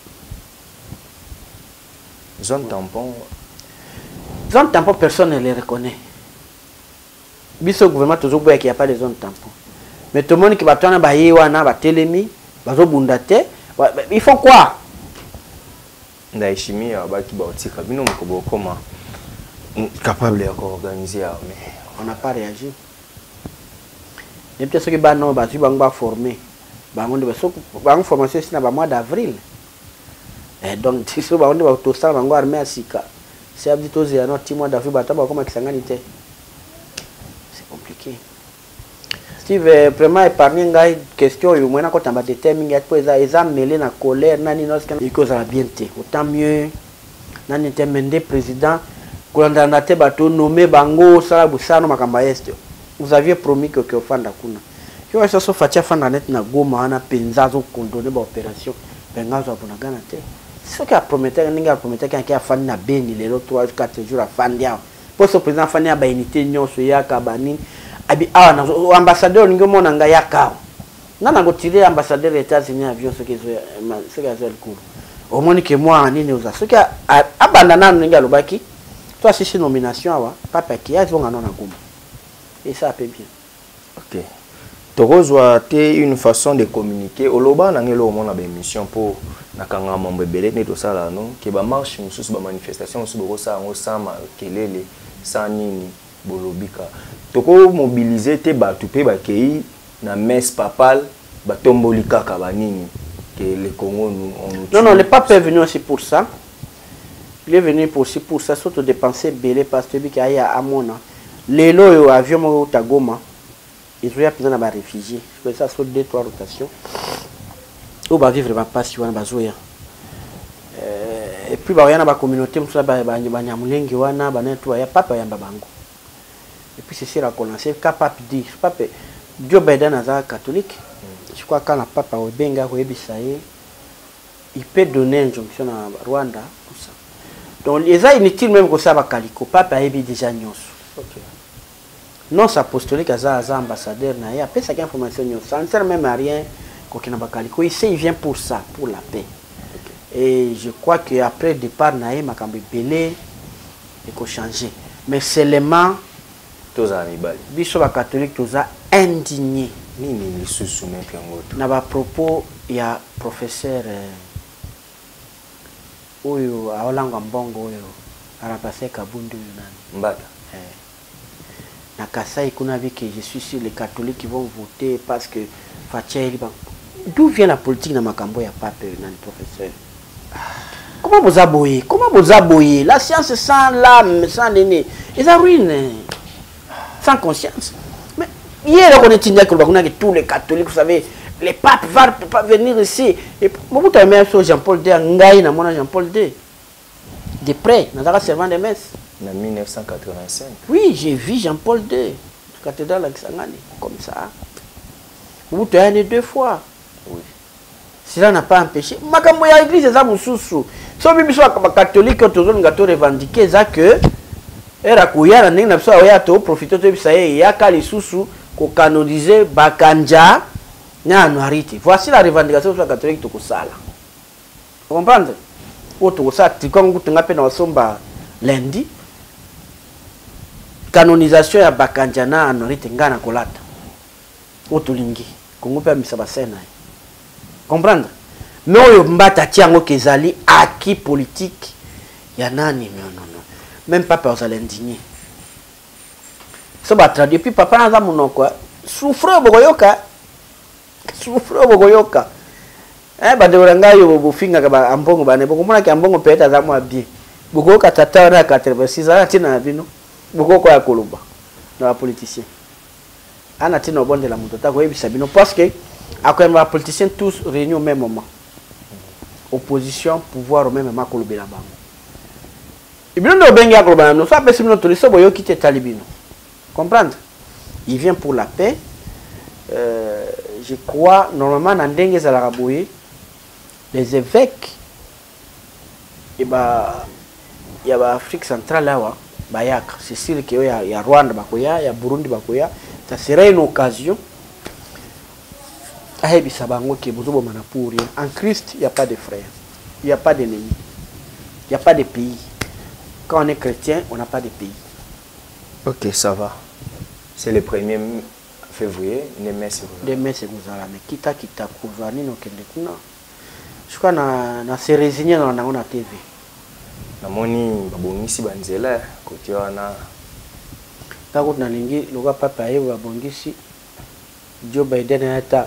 Zone tampon. Zone tampon, personne ne les reconnaît. Biso gouvernement toujours qu'il n'y a pas de zone tampon. Mais tout le monde qui va tourner bayewana ba telemi, bazo bundate, ils font quoi? Ndaishimi abaki ba otika bino mkobo koma capable de organiser mais on n'a pas réagi. Depuis ce que ba non ba tu ba former. Ba on de so ba formation c'est na mois d'avril. Et donc tu sais ba on va tout ça ba armée asika. C'est abdi to zia no mois d'avril ba taba comme kisangani te. C'est compliqué. Steve vraiment épargner ngai question yo mona ko tamba déterminer ya poeza eza mêlé na colère nani no ska iko za bien te. Autant mieux nani temende président kolanda te bato nommé bango sala busano makamba est. Vous aviez promis que ofanda kuna. Yo ça so fatia fanda net na goma ana penza zo condamner ba opération bengazo abona gana te. Ce qui a prometté ninga prometté qu'il a fandi na beni les 3-4 jours a fandi ya. Pour ce président fandi ba unité nyonso ya kabani abi awa na ambassadeur ningo mona nga yakao. Nana go tirer ambassadeur des États-Unis avion ce qui est le cours. Au moins que moi nini oza. Ce qui a abandonné ninga lobaki. Toi si c'est nomination awa papa qui a vont ngana na goma. Et ça peut bien. OK. Torozwa té une façon de communiquer. Oloba na ngelo mona ba émission pour nakanga mambo belé ne to sala non ke ba marche mususu ba manifestation mususu boko sa ngo sama kelele sa nini bolobika. Toko mobiliser te ba tupe ba kei na messe papale ba tomboli kaka ba nini que le Congo nous on Non, le pape est venu aussi pour ça. Il est venu aussi pour ça, surtout dépenser belé parce que il y a amona. Les lots avion mo tagoma. Ils ont besoin de réfugiés. Je ça sur 2-3 rotations. Ou va vivre pas si on va jouer. Et puis bah y a na communauté musa ba nyamulengi wana ba netu ya papa ya babango. Et puis c'est la connaissance capable dit papa Joe Biden azaka catholique. Je crois quand la papa au benga ko ebisaye il peut donner une injonction à Rwanda tout ça. Donc les a inutile même que ça va caliko papa ebi déjà nyonso. OK. Non apostolique aza ambassadeur na ya pesa qui information nyonso. Ça ne sert même à rien ko kina bakaliko. Il sait il vient pour ça, pour la paix. Et je crois qu'après le départ, Naïm Makambe Belé, il faut changer. Mais seulement, les catholiques sont indignés. Dans le propos, il y a un professeur à Olangambongo, à remplacer Kabundu. Na Kasai, je suis sûr les catholiques qui vont voter parce que Fatia. D'où vient la politique dans Makambo? Il n'y a pas peur dans le professeur. Comment vous aboyez? Comment vous aboyez? La science sans l'âme, sans l'aîné. Ils ruinent. Sans conscience. Mais hier, on est que tous les catholiques, vous savez, les papes ne vont pas venir ici. Et vous avez même Jean-Paul II, Jean-Paul II. De près, dans la servant des messes. En 1985. Oui, j'ai vu Jean-Paul II. Cathédrale à Kisangani, comme ça. Vous avez 2 fois. Oui. Cela n'a pas empêché. Makambo ya église eza mususu. So bibiso ba catholique toujours ngato revendiquer ça que era koya na biso oya to profiter to bisa ye yaka lisusu ko canoniser bakanja na anuarité. Voici la revendication de la catholique to kosala. Vous comprenez? O to kosala tikongo tunga pe na somba lundi. Canonisation ya bakanja na anuarité ngana kolata. O to lingi. Kongo pe misa basena. Comprendre? Mais oyo mbata tiango kezali acquis politique ya nani non. Même papa aux indigné. Ça va traduire puis papa na za monoko. Souffre bogoyoka. Souffre bogoyoka. Ba de ranga yo bofinga ka ambongo ba ne boko mona ki ambongo peta za mwa bien. Bogoyoka tata na 86 ans tina bino. Bogoko ya koloba na politicien. Ana tina bonde la mutota ko yebisa bino parce que akwema politiciens tous réunis au même moment. Opposition, pouvoir au même moment kolobela bango. Comprendre? Il vient pour la paix. Je crois, normalement, dans Dengue Zalaraboué, les évêques, il y a Afrique centrale là, c'est sûr qu'il y a Rwanda, il y a Burundi, ça serait une occasion. En Christ, il n'y a pas de frères, il n'y a pas d'ennemis, il n'y a pas de pays. Quand on est chrétien, on n'a pas de pays. Ok, ça va. C'est le 1er février, les messes. Les messes, vous allez mais kita kuvani no kende kuna. Je crois na se résigner dans la TV. Na moni babongisi banzela côté wana. Kako na lingi loka papa ye babongisi Joe Biden ata.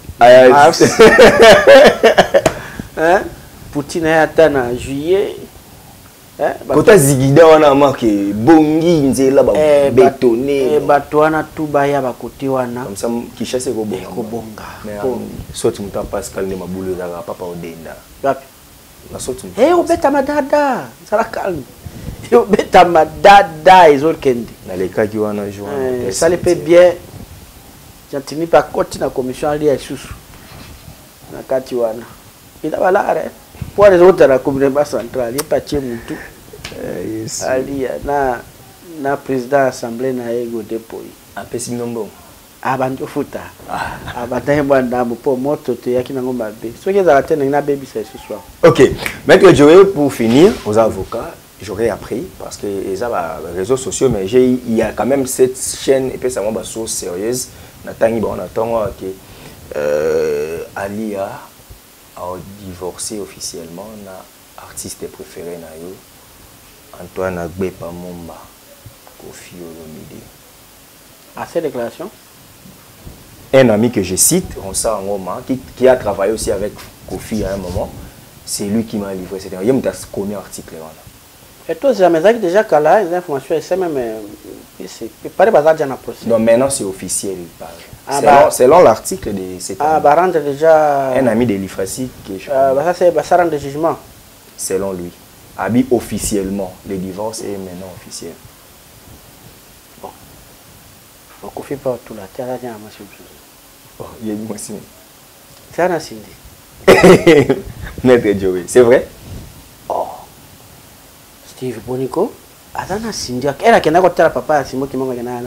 Hein? Poutine ata na juillet. Kota zigida wana marqué bongi nzela ba bétonné bato wana tout baya ba côté wana comme ça Kinshasa ko bonga sorti muta Pascal ne mabulu za papa odenda wapi na sorti obeta madada sala calme obeta madada ezol kende na lekaki wana jour ça le fait bien jantini pa côté na commission ali ya susu na kati wana ila balare pour les autres la communauté centrale il pas tient mutu yes ali na président assemblée na ego dépôt apesi nombo abanjo futa abataye banda po moto to yakina ngomba be soki za tena na baby ça ce soir. OK, maître Joey, pour finir aux avocats, j'aurais appris parce que les réseaux sociaux mais il y a quand même cette chaîne et puis ça m'a source sérieuse na tangi ba on attend que Alia a divorcé officiellement na artiste préféré na yo Antoine Agbepa Momba Kofi Olomide. À cette déclaration, un ami que je cite, Ronsa Ngoma, qui a travaillé aussi avec Kofi à un moment, c'est lui qui m'a livré cette information. Il m'a connu article. Et toi, j'ai déjà qu'à les informations, c'est même pas de la procédure. Non, maintenant c'est officiel. Selon l'article de cette rendre déjà un ami de l'IFACI qui ça rend le jugement. Selon lui. Habille officiellement. Le divorce est maintenant officiel. Bon. On ne confie pas tout là. Tu as dit à monsieur. Oh, il y a eu moi aussi. C'est un Cindy. Maître Joey, c'est vrai? Oh. Steve Bonico. Adana Cindy. Elle a qu'un accord papa à Simon qui m'a gagné.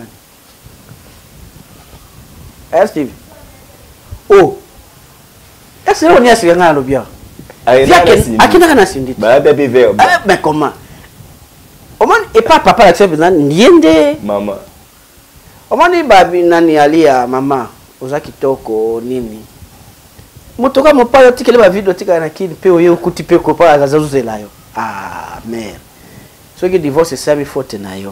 Steve. Oh. Est-ce que on y a sur un lobby? Akina Cindy. Mais comment? Oman et pas papa l'accepte niende. Maman. Oman ni babi nani alia mama. Ozaki toko nini. Motoka mopayo tikele ba video tika na kini pe oyo kuti pe ko pa azazuzela yo. Ah mère. So que divorce c'est mi faute na yo.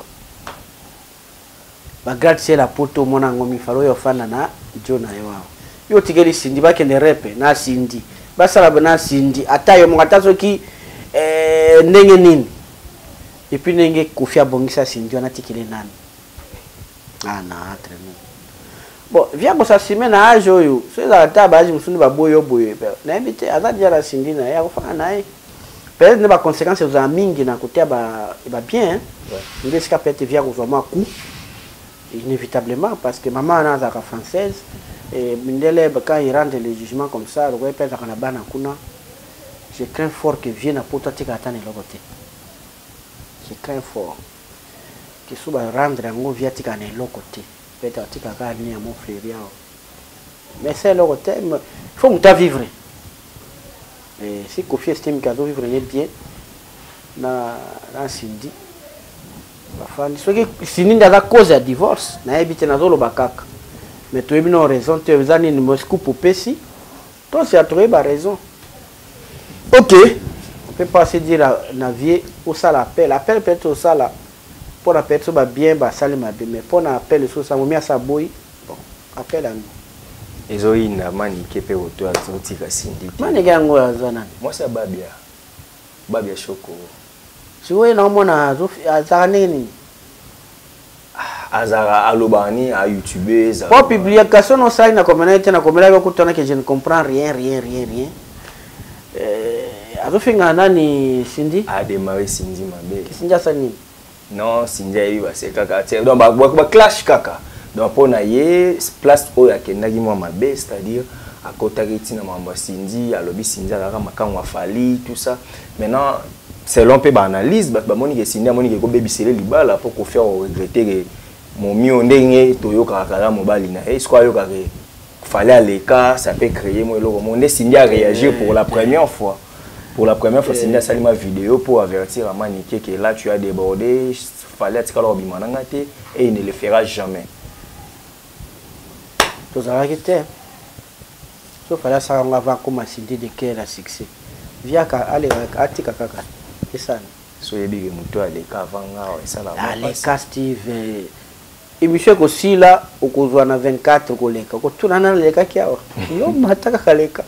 Ba grade c'est la poto mona ngomi faro yo fana na jona yo wao. Yo tikeli Cindy ba kende repe na Cindy. Ba sala bana Cindy atayo mongata soki ndenge nini. Et puis nenge Kofi abongisa Cindy na tikele nani. Ah na très bien. Bon, viens pour ça semaine à âge yo. C'est la table âge musundi ba boyo boyo. Na invité aza dia la Cindy na ya kufanya nae. Peut-être ne ba conséquences aux amingi na côté ba bien. Il risque peut-être via vraiment coup. Inévitablement parce que maman a une française et Mindele quand il rentre le jugement comme ça, le peut être na bana kuna. Je crains fort que vienne à poto tika tane lokote. Je crains fort. qui sont rendre en via tika ne côté peut-être tika ka ni à mon frère mais c'est le côté il faut que tu vivre et si Kofi estime qu'à vivre bien na Cindy bafandi soki Cindy ndaza cause ya divorce na ebite na zolo bakaka mais tu as une raison tu as une Moscou pour pesi toi c'est à trouver ba raison ok on peut pas se dire na vie au ça l'appel peut-être au ça là pour la personne va bien ba salima bien mais pour na appel so ça momia sa boy bon appel à nous ezoyi na mani kepe oto azotika Cindy mani gango azana moi c'est babia Shoko si oui na mona azana nini azara alobani à YouTube pour publication on ça na communauté na communauté ko tona que je ne comprends rien azofinga nani Cindy a démarrer Cindy mabe Cindy asani non Cindy ayi ba se kaka donc ba clash kaka donc pour na ye place oyo akendaki mwa mabe c'est-à-dire à côté tina mamba Cindy alobi Cindy alaka makango afali tout ça maintenant selon pe ba analyse ba moni ke Cindy moni ke ko bebisele libala pour ko faire regretter que mon mio ndenge toyoka kala mobali na est-ce quoi yoka que fallait aller cas ça peut créer moi le monde Cindy a réagi pour la première fois Cindy a sali ma vidéo pour avertir Amaniké que là tu as débordé fallait que alors bimanangate et il ne le fera jamais. Tout ça va quitter. Sauf fallait ça on va comme Cindy de quel succès. Via ka aller atika kaka. C'est ça. So yebi muto aller avant nga ça là. Allez Steve émission aussi là au kozwa na 24 koleka ko tuna na leka kiao. Yo mataka kaleka.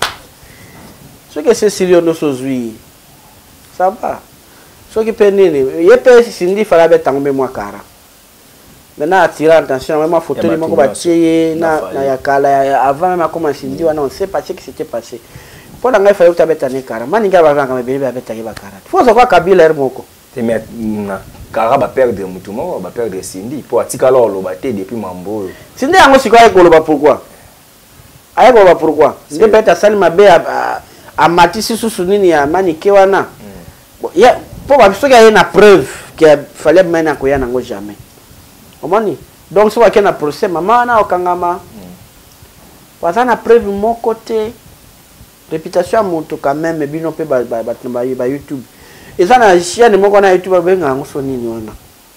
Ce que c'est Sylvio no sozui. Ça va. Ce qui penene, yepe Cindy fala betambe moi kara. Maintenant attirer attention même photo moko batie na ya kala avant même comment Cindy wana on sait pas ce qui s'était passé. Pour la ngai fallait utabetane kara. Maninga ba vanga mebele ba betake ba kara. Faut savoir Kabila er moko. Te met na kara ba perdre mutu moko ba perdre Cindy pour atika lo lo baté depuis mambo. Cindy yango sikwa ko lo ba pourquoi? Aye ko ba pourquoi? Nde beta salima be a matisi sous nini ya Maniké wana. Ya pour ba soki ya na preuve qu'il fallait mener ko ya nango jamais. Omoni. Donc so wa na procès mama na okangama. Waza na preuve mon côté réputation monto quand même bino pe ba YouTube. Et ça na chaîne moko na YouTube ba nga ngoso nini wana.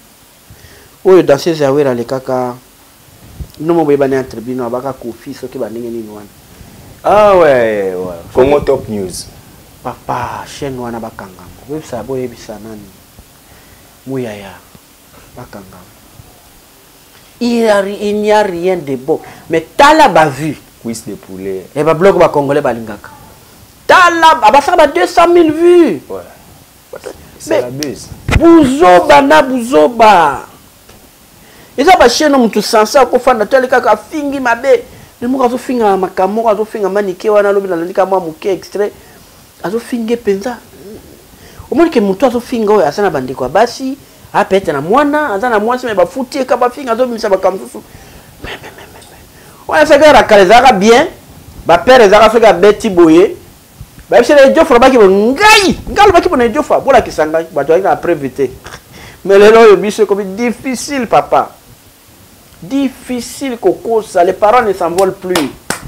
Oyo dans ces awera le kaka no mo ba na tribune abaka Kofi soki ba ndenge nini wana. Ah ouais. Congo Top News. Papa, chaîne wana bakanga. Wewe sabo yebisa nani? Muyaya bakanga. Il n'y a rien de beau. Mais tala ba vu. Cuisse de poulet. Et ba blog ba congolais balingaka. Tala ba ça ba 200 000 vues. Ouais. C'est la buse. Buzoba na buzoba. Eza ba chaîne mutu sansa ko fanda tele kaka fingi mabe. Le moko azo finga makamoko azo finga Maniké wana lobi na ndika mwa muke extrait azo finge penza omoni ke mutu azo finga oyo asana bandiko basi apete na mwana azana mwasi me bafuti ka ba finga azo bimisa bakamsusu wana saka rakalezaka bien ba père ezaka soka beti boye ba bisele jofra baki ngai ngalo baki bona jofra bola kisanga bato ina prévité mais le lo yo biso comme difficile papa. Difficile Coco, ça les parents ne s'envolent plus.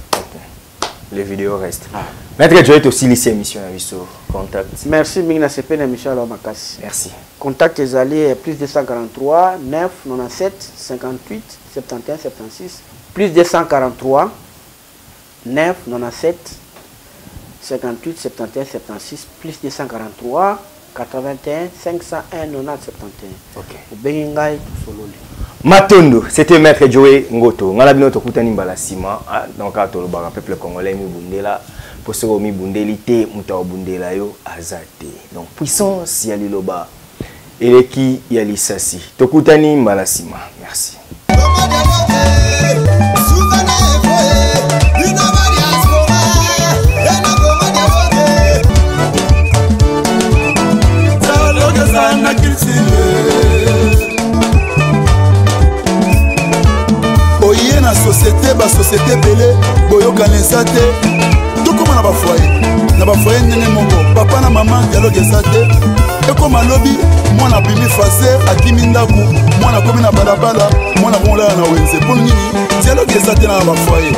Les vidéos restent. Maître Joël aussi lycée émission à Visso. Contact. Merci Mingna CP émission à Makassi. Merci. Contact les alliés plus 243 9 97 58 71 76 plus 243 9 97 58 71 76 plus 243 81 501 90 71. Ok. Bengai Sololi. Matondo, c'était Maître Joël Ngoto. Ngala bino tokutani mbala sima donc atolo baka peuple congolais mi bundela pour ce mi bundelité muta bundela yo azate. Donc puissance ya liloba eleki ya lisasi. Tokutani mbala sima. Merci. Oye na société ba société belé boyoka nesate tokoma na ba foyer nene moko papa na maman dialogue esate ekoma lobi mwana bimi fase akimi ndaku mwana balabala mwana bongola na wenze mpo nini dialogue eza te na bafoye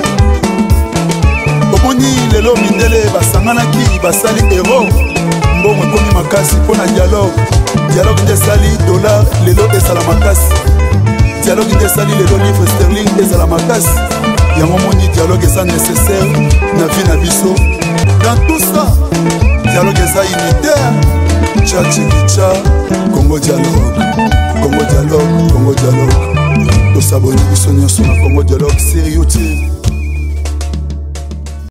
omoni lelo mindele basanganaki basali hero mbongo ekomi makasi mpo na dialogue nde esali dollar lelo ezala makasi dialogue nde esali lelo livre sterling ezala makasi yango moni dialogue eza nécessaire na vie na biso dans tout ça dialogue eza unitaire tchachikicha Congo dialogue Congo dialogue Congo dialogue tosaboni biso nyonso na Congo dialogue sérieux te